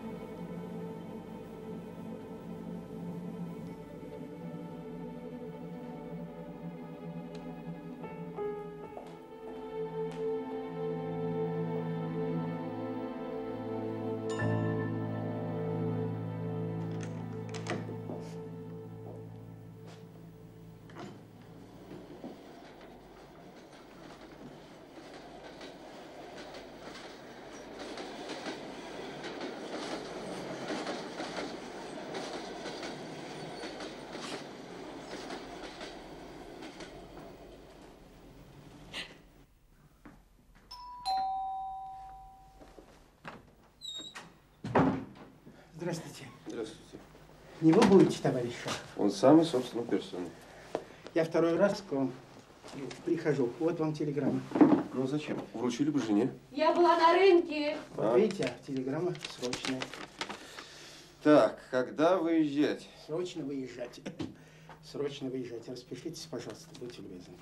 Здравствуйте. Здравствуйте. Не вы будете, товарищ шеф? Он самый, собственно, персоной. Я второй раз к вам прихожу. Вот вам телеграмма. Ну зачем? Вручили бы жене. Я была на рынке. Вот видите, телеграмма срочная. Так, когда выезжать? Срочно выезжать. Срочно выезжать. Распишитесь, пожалуйста, будьте любезны.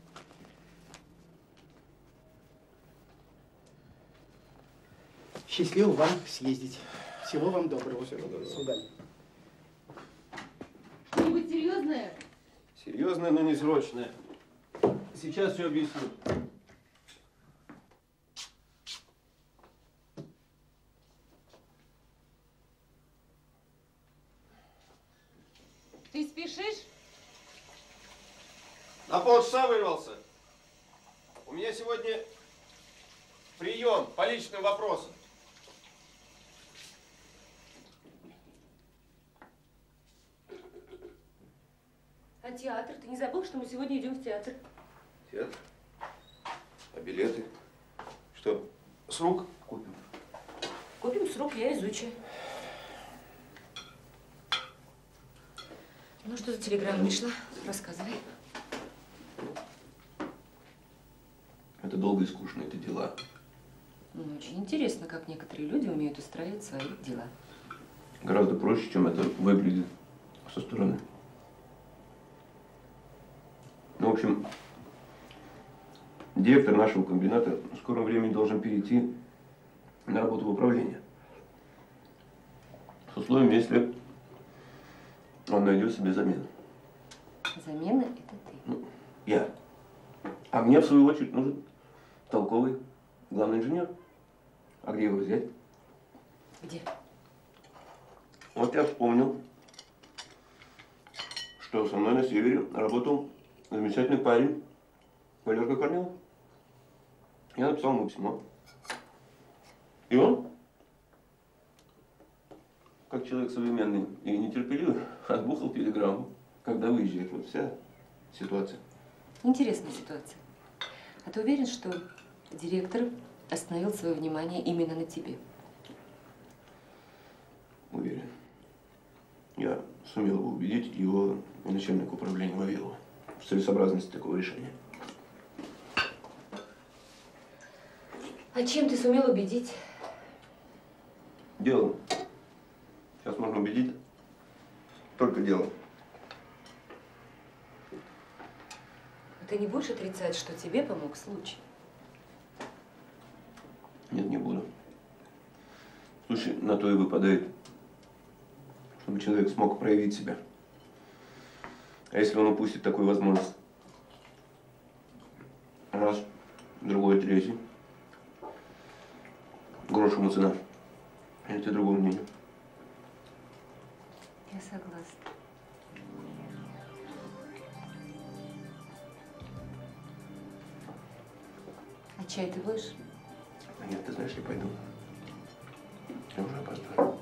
Счастливо вам съездить. Всего вам доброго. Всего доброго. До свидания. Что-нибудь серьезное? Серьезное, но не срочное. Сейчас все объясню. Ты спешишь? На полчаса вырвался. У меня сегодня прием по личным вопросам. А театр? Ты не забыл, что мы сегодня идем в театр? Театр? А билеты? Что, с рук купим? Купим с рук, я изучу. Ну, что за телеграмма пришла? Рассказывай. Это долго и скучно, это дела. Ну, очень интересно, как некоторые люди умеют устраивать свои дела. Гораздо проще, чем это выглядит со стороны. Ну, в общем, директор нашего комбината в скором времени должен перейти на работу в управление. С условием, если он найдет себе замену. Замена – это ты. Ну, я. А мне, в свою очередь, нужен толковый главный инженер. А где его взять? Где? Вот я вспомнил, что со мной на севере работал замечательный парень Валерка Корнилов. Я написал ему письмо. И он, как человек современный и нетерпеливый, отбухал телеграмму, когда выезжает. Вот вся ситуация. Интересная ситуация. А ты уверен, что директор остановил свое внимание именно на тебе? Уверен. Я сумел бы убедить его начальника управления Вавилова в целесообразности такого решения. А чем ты сумел убедить? Делом. Сейчас можно убедить только делом. Ты не будешь отрицать, что тебе помог случай? на то и выпадает, чтобы человек смог проявить себя. А если он упустит такую возможность? Раз, другой, третий. Грош ему цена. Или ты другого мнения? Я согласна. А чай ты будешь? Нет, ты знаешь, не пойду. Я уже опаздываю.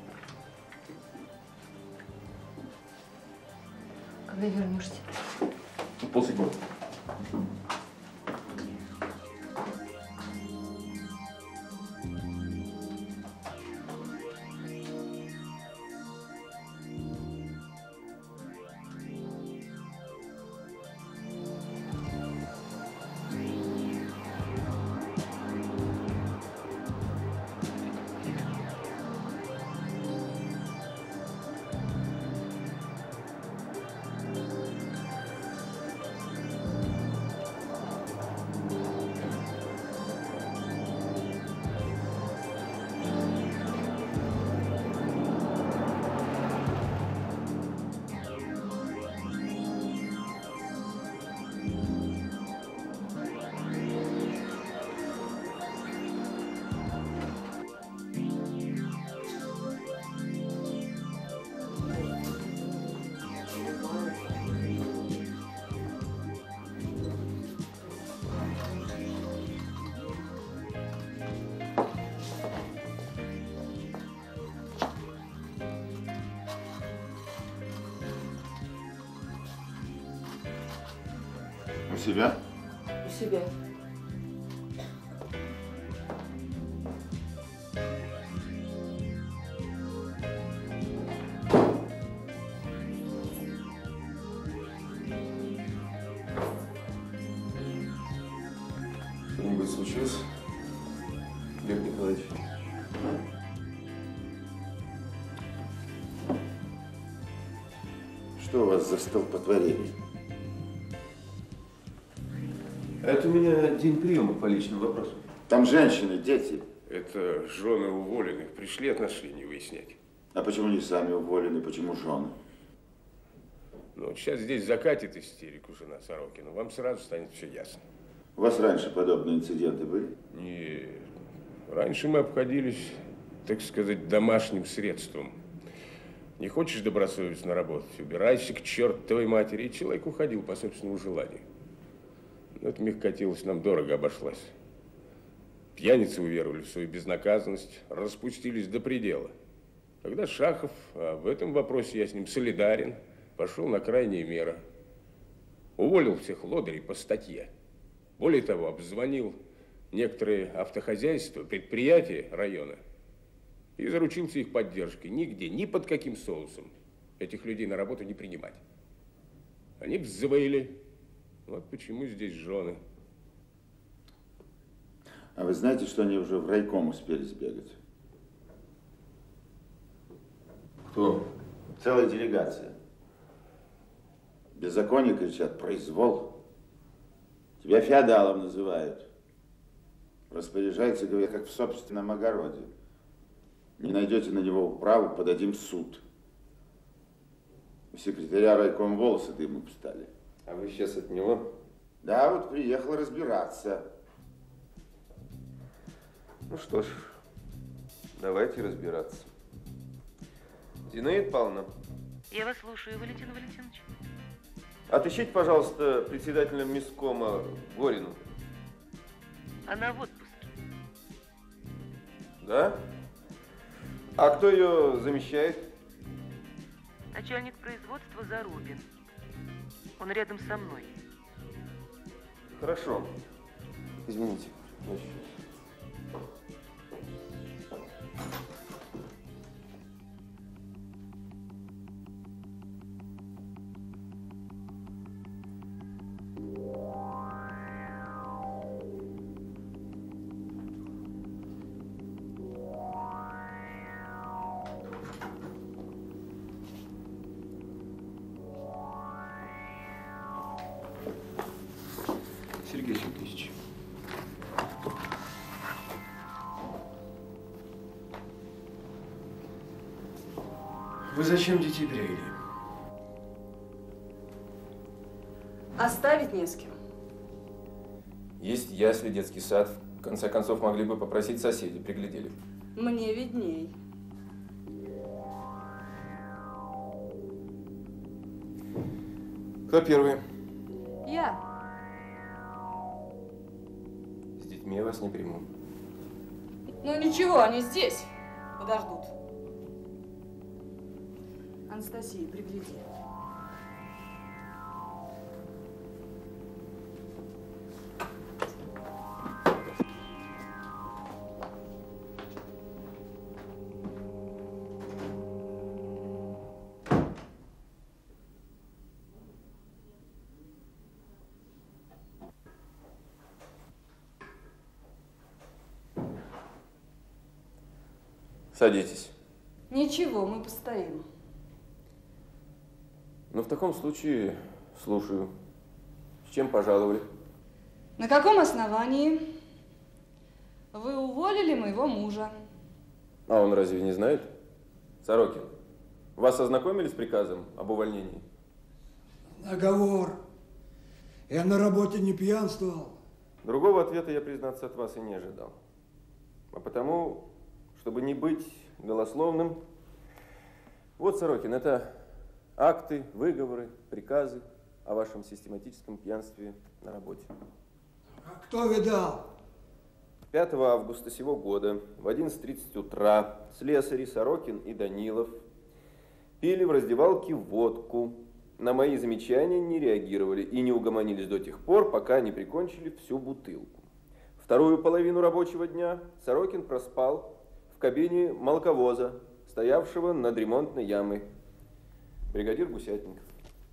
Когда вернешься? В 6:30. У себя? У себя. Что-нибудь случилось, Лев Николаевич? Что у вас за столпотворение? Это у меня день приема по личным вопросам. Там женщины, дети. Это жены уволенных. Пришли отношения выяснять. А почему не сами уволены, почему жены? Ну, вот сейчас здесь закатит истерику жена Сорокина. Вам сразу станет все ясно. У вас раньше подобные инциденты были? Нет. Раньше мы обходились, так сказать, домашним средством. Не хочешь добросовестно работать? Убирайся к чертовой матери. И человек уходил по собственному желанию. Но эта мягкотелость нам дорого обошлась. Пьяницы уверовали в свою безнаказанность, распустились до предела. Когда Шахов, а в этом вопросе я с ним солидарен, пошел на крайние меры. Уволил всех лодырей по статье. Более того, обзвонил некоторые автохозяйства, предприятия района и заручился их поддержкой. Нигде, ни под каким соусом этих людей на работу не принимать. Они взвыли. Вот почему здесь жены. А вы знаете, что они уже в райком успели сбегать? Кто? Целая делегация. Беззаконие кричат, произвол. Тебя феодалом называют. Распоряжаются, говорят, как в собственном огороде. Не найдете на него управу, подадим в суд. У секретаря райком волосы дымом встали. А вы сейчас от него? Да, вот приехал разбираться. Ну что ж, давайте разбираться. Зинаида Павловна. Я вас слушаю, Валентин Валентинович. Отыщите, пожалуйста, председателя месткома Горину. Она в отпуске. Да? А кто ее замещает? Начальник производства Зарубин. Он рядом со мной. Хорошо. Извините. Сергей Сергеевич. Вы зачем детей привели? Оставить не с кем. Есть ясли, детский сад. В конце концов, могли бы попросить соседей, приглядели. Мне видней. Кто первый? Я. С детьми я вас не приму. Ну ничего, они здесь. Подождут. Анастасия, пригляди. Садитесь. Ничего, мы постоим. Ну, в таком случае, слушаю. С чем пожаловали? На каком основании вы уволили моего мужа? А он разве не знает? Сорокин, вас ознакомили с приказом об увольнении? Наговор. Я на работе не пьянствовал. Другого ответа я, признаться, от вас и не ожидал. А потому, чтобы не быть голословным, вот, Сорокин, это акты, выговоры, приказы о вашем систематическом пьянстве на работе. А кто видал? 5 августа сего года в 11:30 утра слесари Сорокин и Данилов пили в раздевалке водку. На мои замечания не реагировали и не угомонились до тех пор, пока не прикончили всю бутылку. Вторую половину рабочего дня Сорокин проспал в кабине молоковоза, стоявшего над ремонтной ямой. Бригадир Гусятников.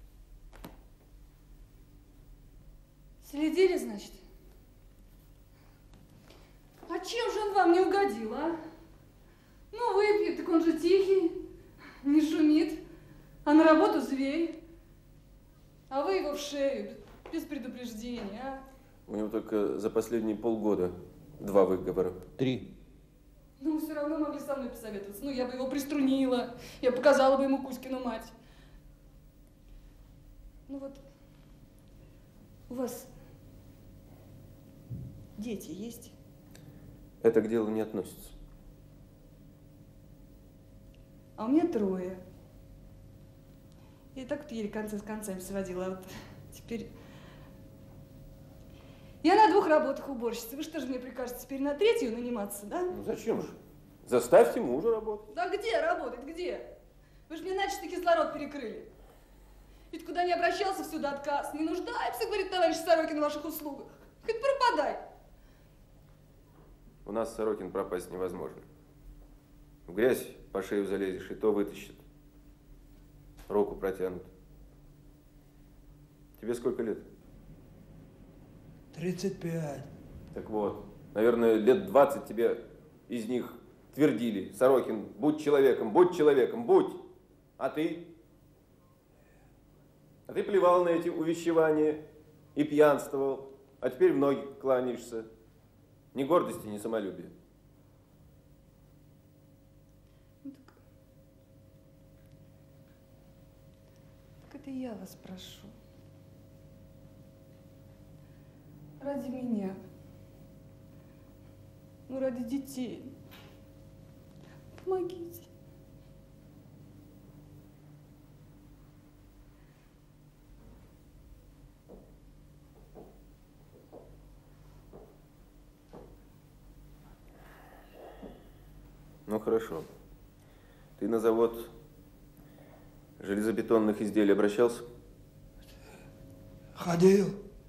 Следили, значит? А чем же он вам не угодил, а? Ну, выпьет, так он же тихий, не шумит, а на работу зверь. А вы его в шею, без предупреждения, а? У него только за последние полгода 2 выговора. 3. Ну, вы все равно могли со мной посоветоваться. Ну, я бы его приструнила, я показала бы ему Кузькину мать. Ну вот, у вас дети есть? Это к делу не относится. А у меня 3. Я и так вот еле концы с концами сводила, а вот теперь... Я на 2 работах уборщица. Вы что же мне прикажете теперь на 3-ю наниматься, да? Ну зачем же? Заставьте мужа работать. Да где работать, где? Вы же мне начисто кислород перекрыли. Ведь куда не обращался, всюду отказ. Не нуждаемся, говорит товарищ Сорокин, в ваших услугах. Хоть пропадай. У нас, Сорокин, пропасть невозможно. В грязь по шею залезешь, и то вытащит. Руку протянут. Тебе сколько лет? 35. Так вот, наверное, лет 20 тебе из них твердили: Сорокин, будь человеком, будь человеком, будь. А ты? А ты плевал на эти увещевания и пьянствовал, а теперь в ноги кланяешься. Ни гордости, ни самолюбия. Так это я вас прошу. Ради меня. Ну, ради детей. Помогите. Ну, хорошо. Ты на завод железобетонных изделий обращался? Ходил.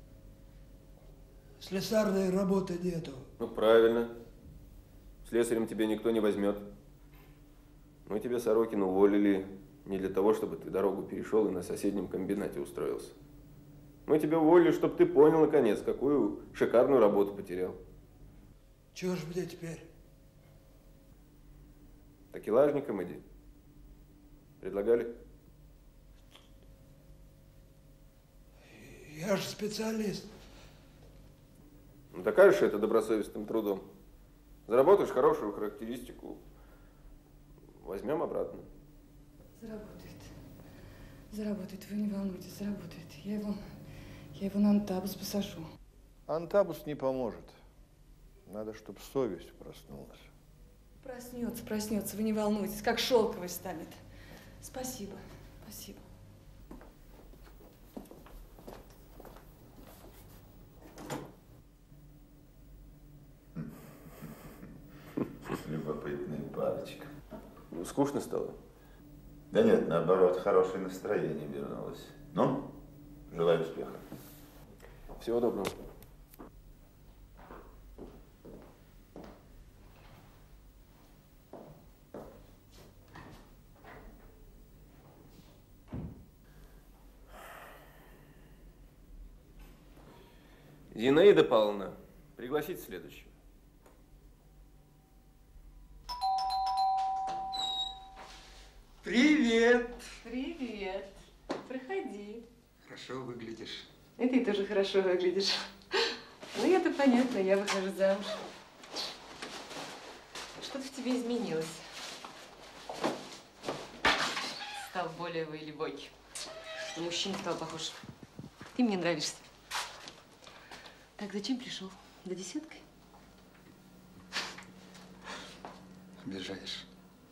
Слесарной работы нету. Ну, правильно. Слесарем тебя никто не возьмет. Мы тебя, Сорокин, уволили не для того, чтобы ты дорогу перешел и на соседнем комбинате устроился. Мы тебя уволили, чтобы ты понял, наконец, какую шикарную работу потерял. Чего ж мне теперь? Такелажником иди. Предлагали? Я же специалист. Ну, докажешь это добросовестным трудом. Заработаешь хорошую характеристику, возьмем обратно. Заработает. Заработает, вы не волнуйтесь, заработает. Я его на антабус посажу. Антабус не поможет. Надо, чтобы совесть проснулась. Проснется, проснется, вы не волнуйтесь, как шелковый станет. Спасибо, спасибо. Любопытная парочка. Ну, скучно стало? Да нет, наоборот, хорошее настроение вернулось. Ну, желаю успеха. Всего доброго. Зинаида Павловна, пригласите следующего. Привет! Привет! Проходи. Хорошо выглядишь. И ты тоже хорошо выглядишь. Ну, это понятно, я выхожу замуж. Что-то в тебе изменилось. Стал более волевой. На мужчину стал похож. Ты мне нравишься. Так, зачем пришел? За десяткой? Обижаешь.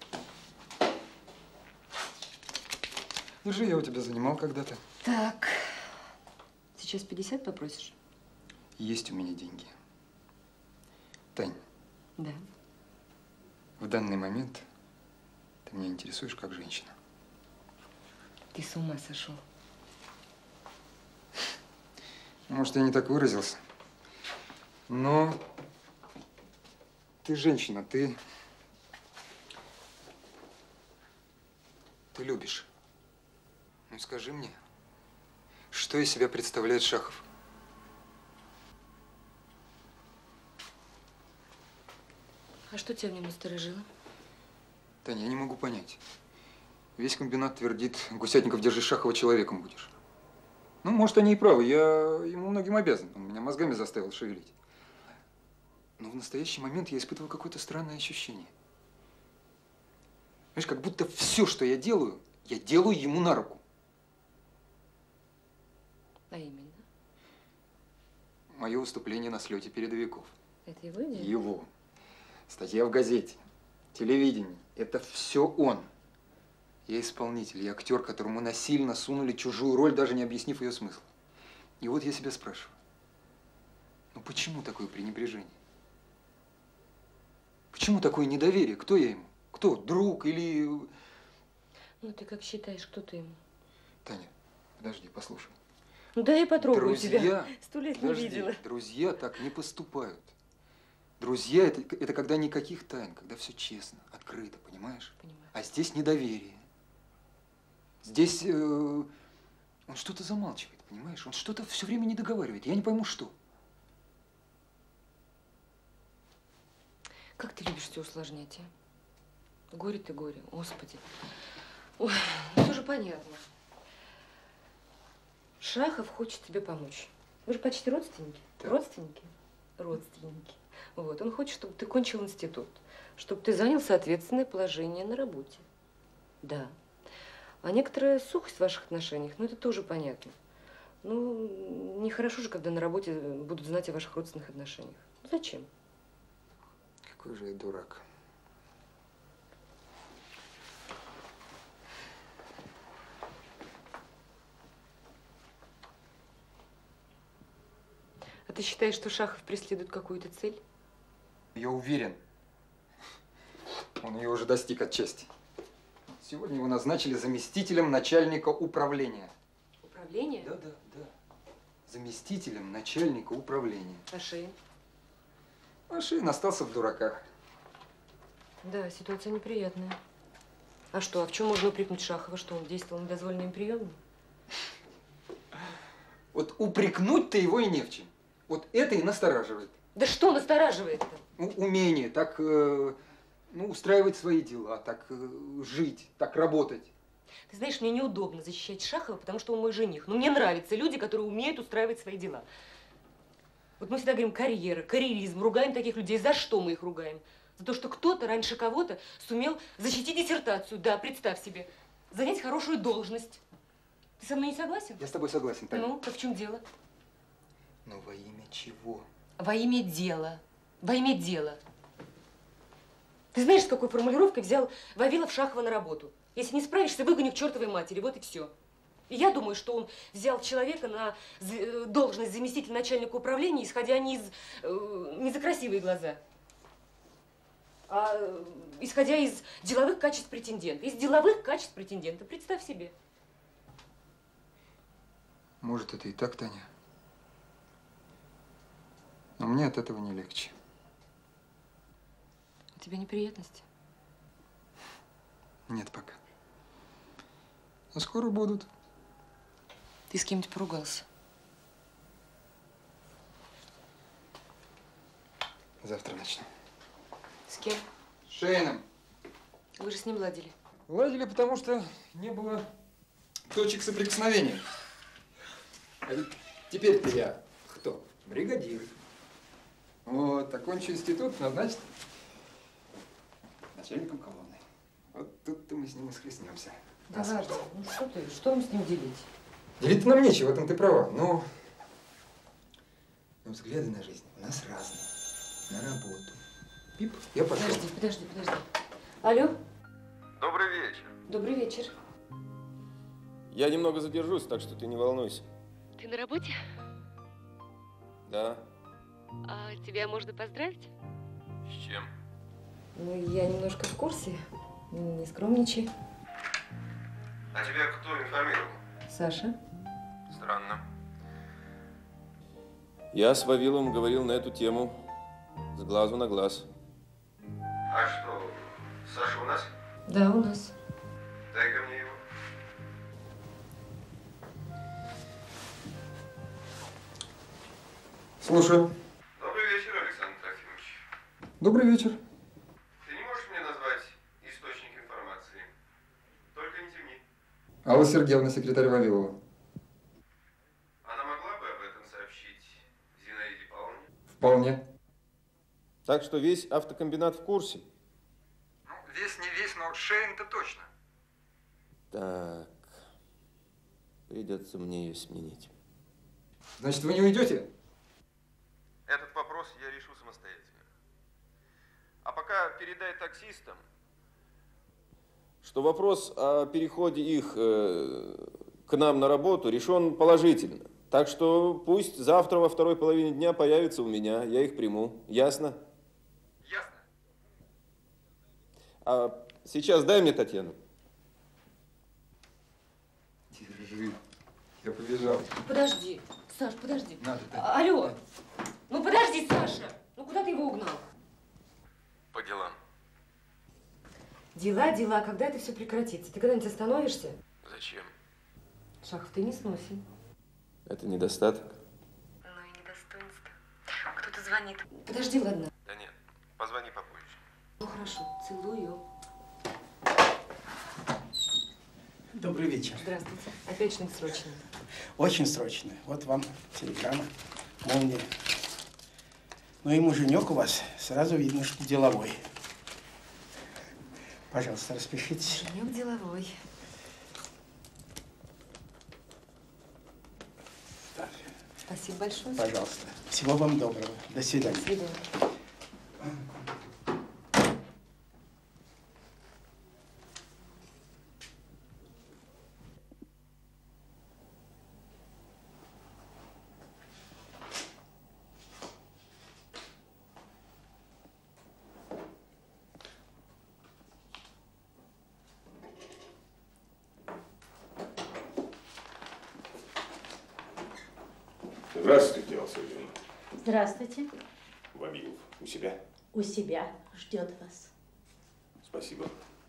Держи, я у тебя занимал когда-то. Так. Сейчас 50 попросишь? Есть у меня деньги. Тань. Да. В данный момент ты меня интересуешь как женщина. Ты с ума сошел. Может, я не так выразился. Но ты женщина, ты любишь. Ну скажи мне, что из себя представляет Шахов? А что тебя в нем насторожило? Таня, я не могу понять. Весь комбинат твердит, Гусятников, держи Шахова, человеком будешь. Ну, может, они и правы, я ему многим обязан. Он меня мозгами заставил шевелить. Но в настоящий момент я испытываю какое-то странное ощущение. Знаешь, как будто все, что я делаю ему на руку. А именно? Мое выступление на слете передовиков. Это его идея? Его. Статья в газете, телевидение. Это все он. Я исполнитель, я актер, которому насильно сунули чужую роль, даже не объяснив ее смысл. И вот я себя спрашиваю, ну почему такое пренебрежение? Почему такое недоверие? Кто я ему? Кто? Друг или… Ну, ты как считаешь, кто ты ему? Таня, подожди, послушай. Ну, да я потрогаю Друзья, тебя. 100 лет не подожди, видела. Друзья так не поступают. Друзья – это когда никаких тайн, когда все честно, открыто, понимаешь? Понимаю. А здесь недоверие. Здесь он что-то замалчивает, понимаешь? Он что-то все время не договаривает. Я не пойму, что. Как ты любишь все усложнять, а? Горе ты горе, Господи. Ой, ну тоже понятно. Шахов хочет тебе помочь. Вы же почти родственники. Да. Родственники? Родственники. Вот, он хочет, чтобы ты кончил институт, чтобы ты занял соответственное положение на работе. Да. А некоторая сухость в ваших отношениях, ну это тоже понятно. Ну, нехорошо же, когда на работе будут знать о ваших родственных отношениях. Ну, зачем? Какой же я дурак. А ты считаешь, что Шахов преследует какую-то цель? Я уверен, он ее уже достиг отчасти. Сегодня его назначили заместителем начальника управления. Управление? Да. Заместителем начальника управления. А Шейн? А Шейн остался в дураках. Да, ситуация неприятная. А что, а в чем можно упрекнуть Шахова? Что он действовал недозволенными приемами? Вот упрекнуть-то его и не в чем. Вот это и настораживает. Да что настораживает-то? Ну, умение так, устраивать свои дела, так жить, так работать. Ты знаешь, мне неудобно защищать Шахова, потому что он мой жених. Но мне нравятся люди, которые умеют устраивать свои дела. Вот мы всегда говорим карьера, карьеризм, ругаем таких людей. За что мы их ругаем? За то, что кто-то раньше кого-то сумел защитить диссертацию. Да, представь себе. занять хорошую должность. Ты со мной не согласен? Я с тобой согласен, Таня. Ну, так в чем дело? Но во имя чего? Во имя дела. Во имя дела. Ты знаешь, с какой формулировкой взял Вавилов Шахова на работу? Если не справишься, выгоню к чертовой матери. Вот и все. И я думаю, что он взял человека на должность заместителя начальника управления, исходя не за красивые глаза, а исходя из деловых качеств претендента. Из деловых качеств претендента. Представь себе. Может, это и так, Таня. Но мне от этого не легче. У тебя неприятности? Нет пока. А скоро будут. Ты с кем-нибудь поругался? Завтра начну. С кем? С Шейном. Вы же с ним ладили. Ладили, потому что не было точек соприкосновения. А ведь теперь-то я кто? Бригадир. Вот, окончу институт, назначит начальником колонны. Вот тут-то мы с ним и схлестнемся. Да ладно, ну что ты, что вам с ним делить? Делить-то нам нечего, в этом ты права. Но взгляды на жизнь у нас разные. На работу. Пип, я пошел. Подожди. Алло? Добрый вечер. Добрый вечер. Я немного задержусь, так что ты не волнуйся. Ты на работе? Да. А тебя можно поздравить? С чем? Ну, я немножко в курсе. Не скромничай. А тебя кто информировал? Саша? Странно. Я с Вавиловым говорил на эту тему с глазу на глаз. А что, Саша у нас? Да, у нас. Дай-ка мне его. Слушаю. Добрый вечер, Александр Трофимович. Добрый вечер. Ты не можешь мне назвать источник информации? Только не темни. Алла Сергеевна, секретарь Вавилова. Она могла бы об этом сообщить Зинаиде Павловне? Вполне. Так что весь автокомбинат в курсе? Ну, весь не весь, но Шейн-то точно. Так. Придется мне ее сменить. Значит, вы не уйдете? Этот вопрос я решу самостоятельно. А пока передай таксистам, что вопрос о переходе их к нам на работу решен положительно. Так что пусть завтра во второй половине дня появится у меня, я их приму. Ясно? Ясно. А сейчас дай мне Татьяну. Держи. Я побежал. Подожди, Саш, подожди. Надо, Алло. Ну подожди, Саша. Ну куда ты его угнал? По делам. Дела, когда это все прекратится? Ты когда-нибудь остановишься? Зачем? Шахов, ты не сносен. Это недостаток? Ну и недостоинство. Кто-то звонит. Подожди, ладно. Да нет, позвони попозже. Ну хорошо, целую. Добрый вечер. Здравствуйте. Опять что-нибудь срочное? Очень срочно. Вот вам телеграмма, молния. Ну и муженек у вас, сразу видно, что деловой. Пожалуйста, распишитесь. Муженек деловой. Так. Спасибо большое. Пожалуйста. Всего вам доброго. До свидания. До свидания. Здравствуйте, Алла Сергеевна. Здравствуйте. Вавилов. У себя? У себя. Ждет вас. Спасибо.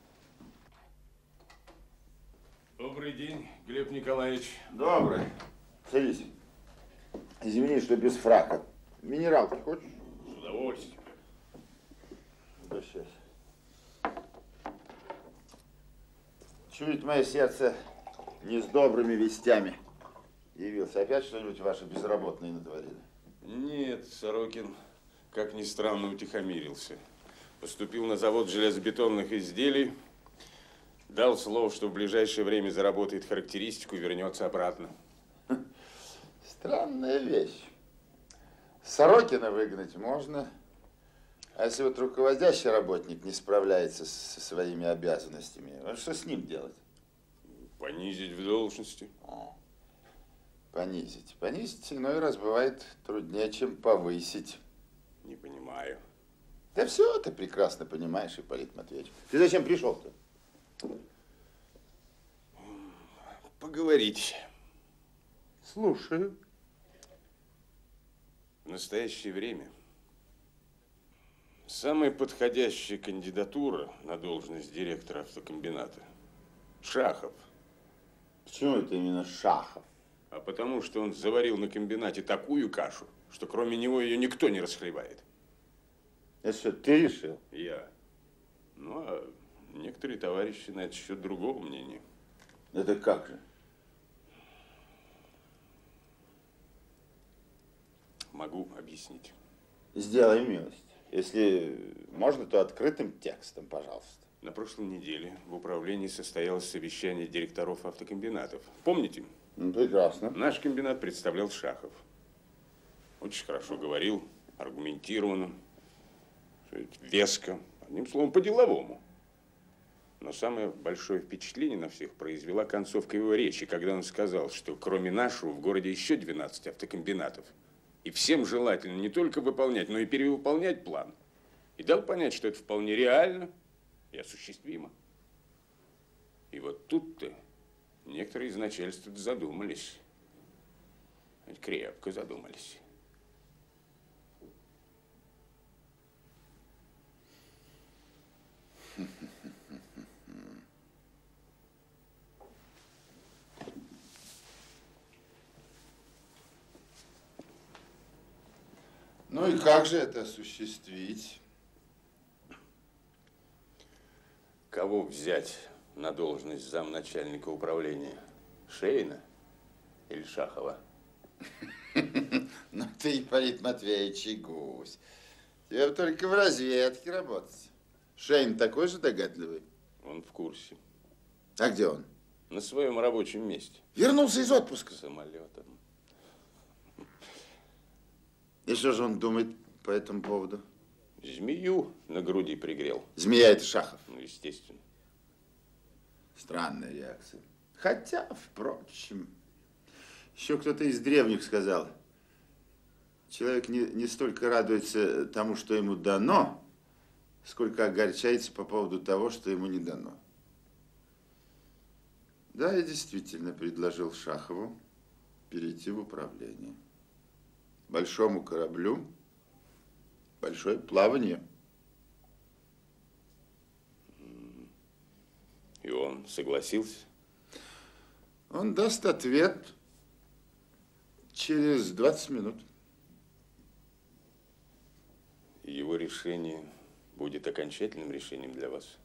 Добрый день, Глеб Николаевич. Добрый. Садись. Извини, что без фрака. Минералки хочешь? С удовольствием. Обращайся. Чует мое сердце не с добрыми вестями. Явился. Опять что-нибудь ваши безработные натворили? Нет, Сорокин, как ни странно, утихомирился. Поступил на завод железобетонных изделий, Дал слово, что в ближайшее время заработает характеристику и вернется обратно. Странная вещь. Сорокина выгнать можно, а если вот руководящий работник не справляется со своими обязанностями, что с ним делать? Понизить в должности. Понизить. Понизить иной раз бывает труднее, чем повысить. Не понимаю. Да все ты прекрасно понимаешь, Ипполит Матвеевич. Ты зачем пришел-то? Поговорить. Слушаю. В настоящее время самая подходящая кандидатура на должность директора автокомбината – Шахов. Почему это именно Шахов? А потому что он заварил на комбинате такую кашу, что кроме него ее никто не расхлебает. Это что, ты решил? Я. Ну, а некоторые товарищи на этот счет другого мнения. Это как же? Могу объяснить. Сделай милость. Если можно, то открытым текстом, пожалуйста. На прошлой неделе в управлении состоялось совещание директоров автокомбинатов. Помните? Ну, прекрасно. Наш комбинат представлял Шахов. Очень хорошо говорил, аргументированно, веско, одним словом, по-деловому. Но самое большое впечатление на всех произвела концовка его речи, когда он сказал, что кроме нашего в городе еще 12 автокомбинатов. И всем желательно не только выполнять, но и перевыполнять план. И дал понять, что это вполне реально и осуществимо. И вот тут-то некоторые из начальства задумались. Крепко задумались. Ну и как же это осуществить? Кого взять на должность замначальника управления? Шейна или Шахова? Ну ты, Ипполит Матвеевич, и гусь. Тебе только в разведке работать. Шейн такой же догадливый? Он в курсе. А где он? На своем рабочем месте. Вернулся из отпуска? Самолетом. И что же он думает по этому поводу? Змею на груди пригрел. Змея это Шахов? Ну, естественно. Странная реакция. Хотя, впрочем, еще кто-то из древних сказал, человек не столько радуется тому, что ему дано, сколько огорчается по поводу того, что ему не дано. Да, я действительно предложил Шахову перейти в управление. Большому кораблю большое плавание. И он согласился? Он даст ответ через 20 минут. Его решение будет окончательным решением для вас?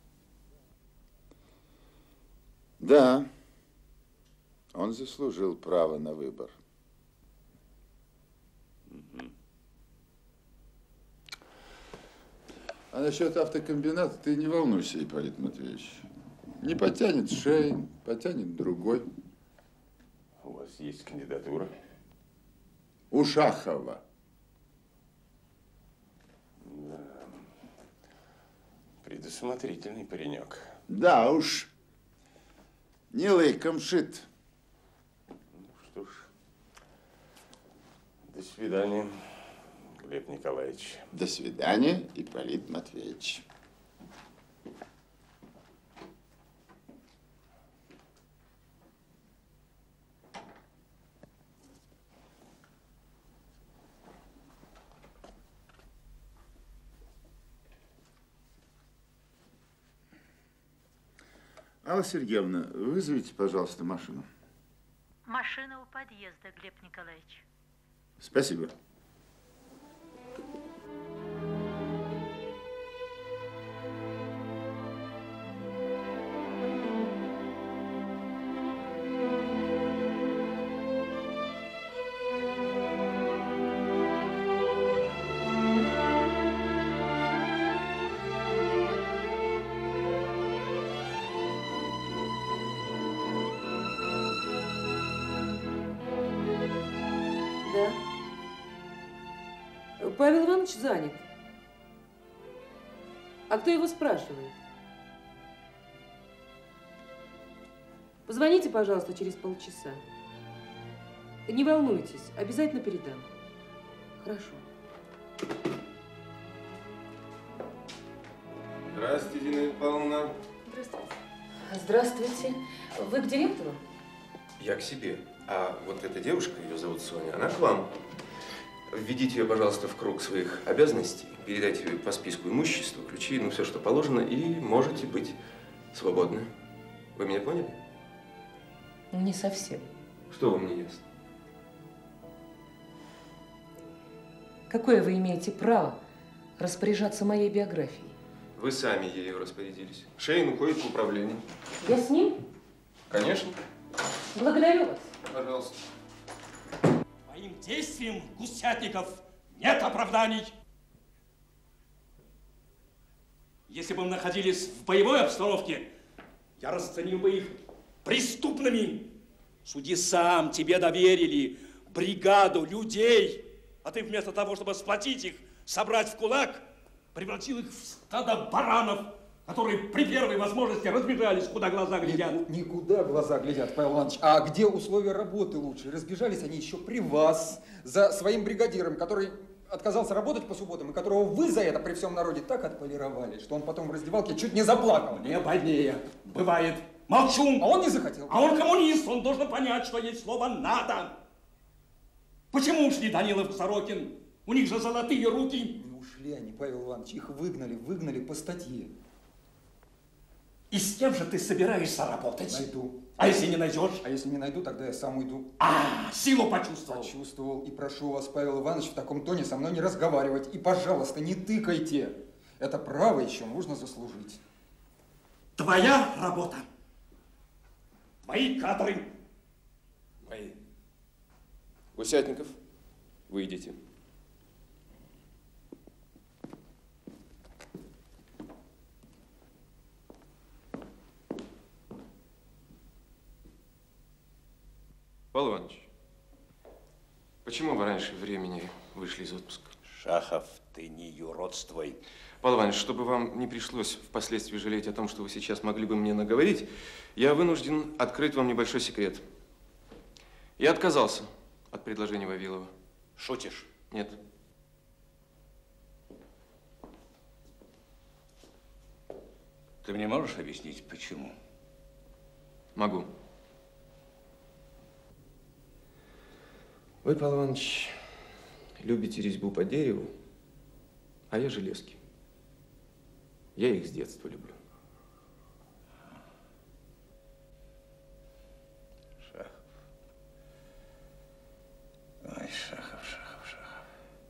Да, он заслужил право на выбор. А насчет автокомбината ты не волнуйся, Ипполит Матвеевич. Не потянет Шейн, потянет другой. У вас есть кандидатура? У Шахова. Да. Предусмотрительный паренек. Да уж. Не лыком шит. Ну что ж. До свидания, Глеб Николаевич. До свидания, Ипполит Матвеевич. Алла Сергеевна, вызовите, пожалуйста, машину. Машина у подъезда, Глеб Николаевич. Спасибо. Да. Павел Иванович занят. А кто его спрашивает? Позвоните, пожалуйста, через полчаса. Не волнуйтесь, обязательно передам. Хорошо. Здравствуйте, Зинаида Павловна. Здравствуйте. Здравствуйте. Вы к директору? Я к себе. А вот эта девушка, ее зовут Соня, она к вам. Введите ее, пожалуйста, в круг своих обязанностей, передайте ей по списку имущества, ключи, ну все, что положено, и можете быть свободны. Вы меня поняли? Не совсем. Что вам не ясно? Какое вы имеете право распоряжаться моей биографией? Вы сами ею распорядились. Шейн уходит в управление. Я с ним? Конечно. Благодарю вас. Пожалуйста. Моим действиям, Гусятников, нет оправданий. Если бы мы находились в боевой обстановке, я расценил бы их преступными. Суди сам, тебе доверили бригаду людей, а ты вместо того, чтобы сплотить их, собрать в кулак, превратил их в стадо баранов, которые при первой возможности разбежались, куда глаза глядят. Никуда глаза глядят, Павел Иванович, а где условия работы лучше? Разбежались они еще при вас, за своим бригадиром, который отказался работать по субботам, и которого вы за это при всем народе так отполировали, что он потом в раздевалке чуть не заплакал. Мне больнее. Бывает. Молчу. А он не захотел. А он коммунист, он должен понять, что есть слово «надо». Почему ушли Данилов и Сорокин? У них же золотые руки. Не ушли они, Павел Иванович, их выгнали по статье. И с кем же ты собираешься работать? Найду. А если не найдешь? А если не найду, тогда я сам уйду. Силу почувствовал? Почувствовал. И прошу вас, Павел Иванович, в таком тоне со мной не разговаривать. И, пожалуйста, не тыкайте. Это право еще нужно заслужить. Твоя работа. Твои кадры. Мои. Гусятников, выйдите. Павел Иванович, почему вы раньше времени вышли из отпуска? Шахов, ты не юродствуй. Павел Иванович, чтобы вам не пришлось впоследствии жалеть о том, что вы сейчас могли бы мне наговорить, я вынужден открыть вам небольшой секрет. Я отказался от предложения Вавилова. Шутишь? Нет. Ты мне можешь объяснить, почему? Могу. Вы, Павел Иванович, любите резьбу по дереву, а я железки. Я их с детства люблю. Шахов. Ой, Шахов, Шахов, Шахов.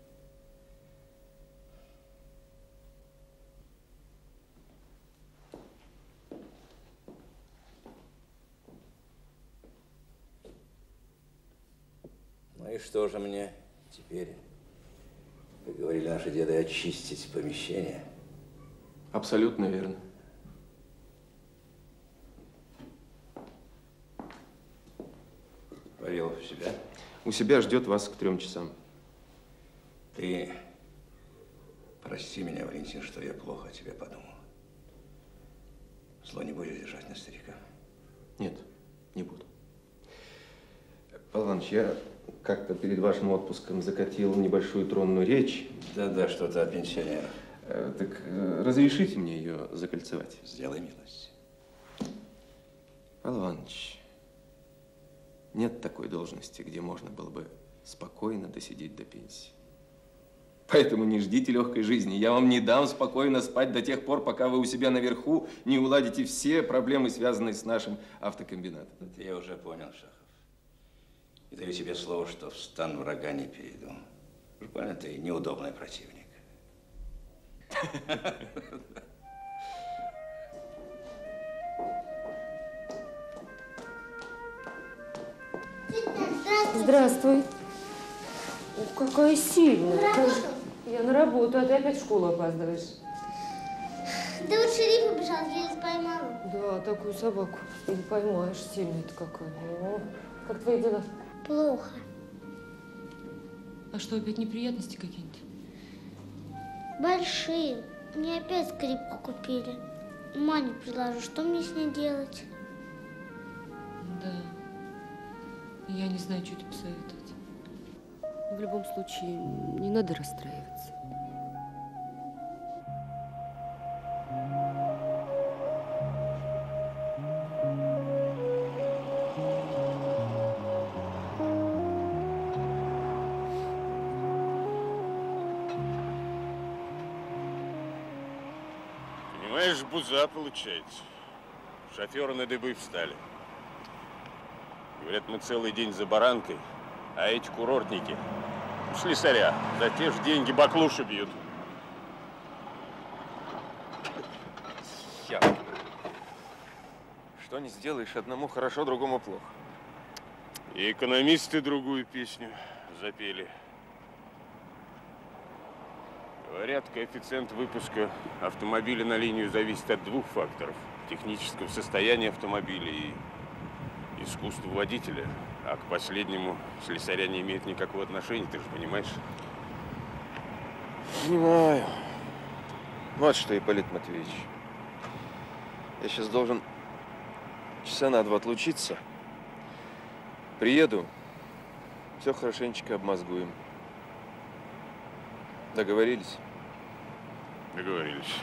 Ну и что же мне теперь, как говорили наши деды, очистить помещение? Абсолютно верно. Вавилов у себя? У себя ждет вас к 3 часам. Ты прости меня, Валентин, что я плохо о тебе подумал. Зло не будешь держать на старика? Нет, не буду. Павел Иванович, я как-то перед вашим отпуском закатил небольшую тронную речь. Да-да, что-то о пенсионерах. Так разрешите мне ее закольцевать? Сделай милость. Павел Иванович, нет такой должности, где можно было бы спокойно досидеть до пенсии. Поэтому не ждите легкой жизни. Я вам не дам спокойно спать до тех пор, пока вы у себя наверху не уладите все проблемы, связанные с нашим автокомбинатом. Это я уже понял, Шахов. И даю тебе слово, что в стан врага не перейду. Уж больно ты неудобный противник. Здравствуй. Ух, какая сильная. Я на работу, а ты опять в школу опаздываешь. Да вот шериф убежал, еле поймала. Да, такую собаку и не поймаешь, сильная ты какая. О, как твои дела? Плохо. А что, опять неприятности какие-нибудь? Большие. Мне опять скрипку купили. Ума не приложу, что мне с ней делать? Да. Я не знаю, что тебе посоветовать. В любом случае, не надо расстраиваться. Понимаешь, буза получается. Шоферы на дыбы встали. Говорят, мы целый день за баранкой, а эти курортники слесаря за те же деньги баклуши бьют. Что не сделаешь, одному хорошо, другому плохо. И экономисты другую песню запели. Говорят, коэффициент выпуска автомобиля на линию зависит от двух факторов. Технического состояния автомобиля и искусства водителя. А к последнему слесаря не имеет никакого отношения, ты же понимаешь? Понимаю. Вот что, Ипполит Матвеевич. Я сейчас должен часа на 2 отлучиться. Приеду, все хорошенечко обмозгуем. Договорились? Договорились.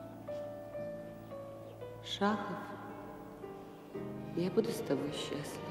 Шахов, я буду с тобой счастлива.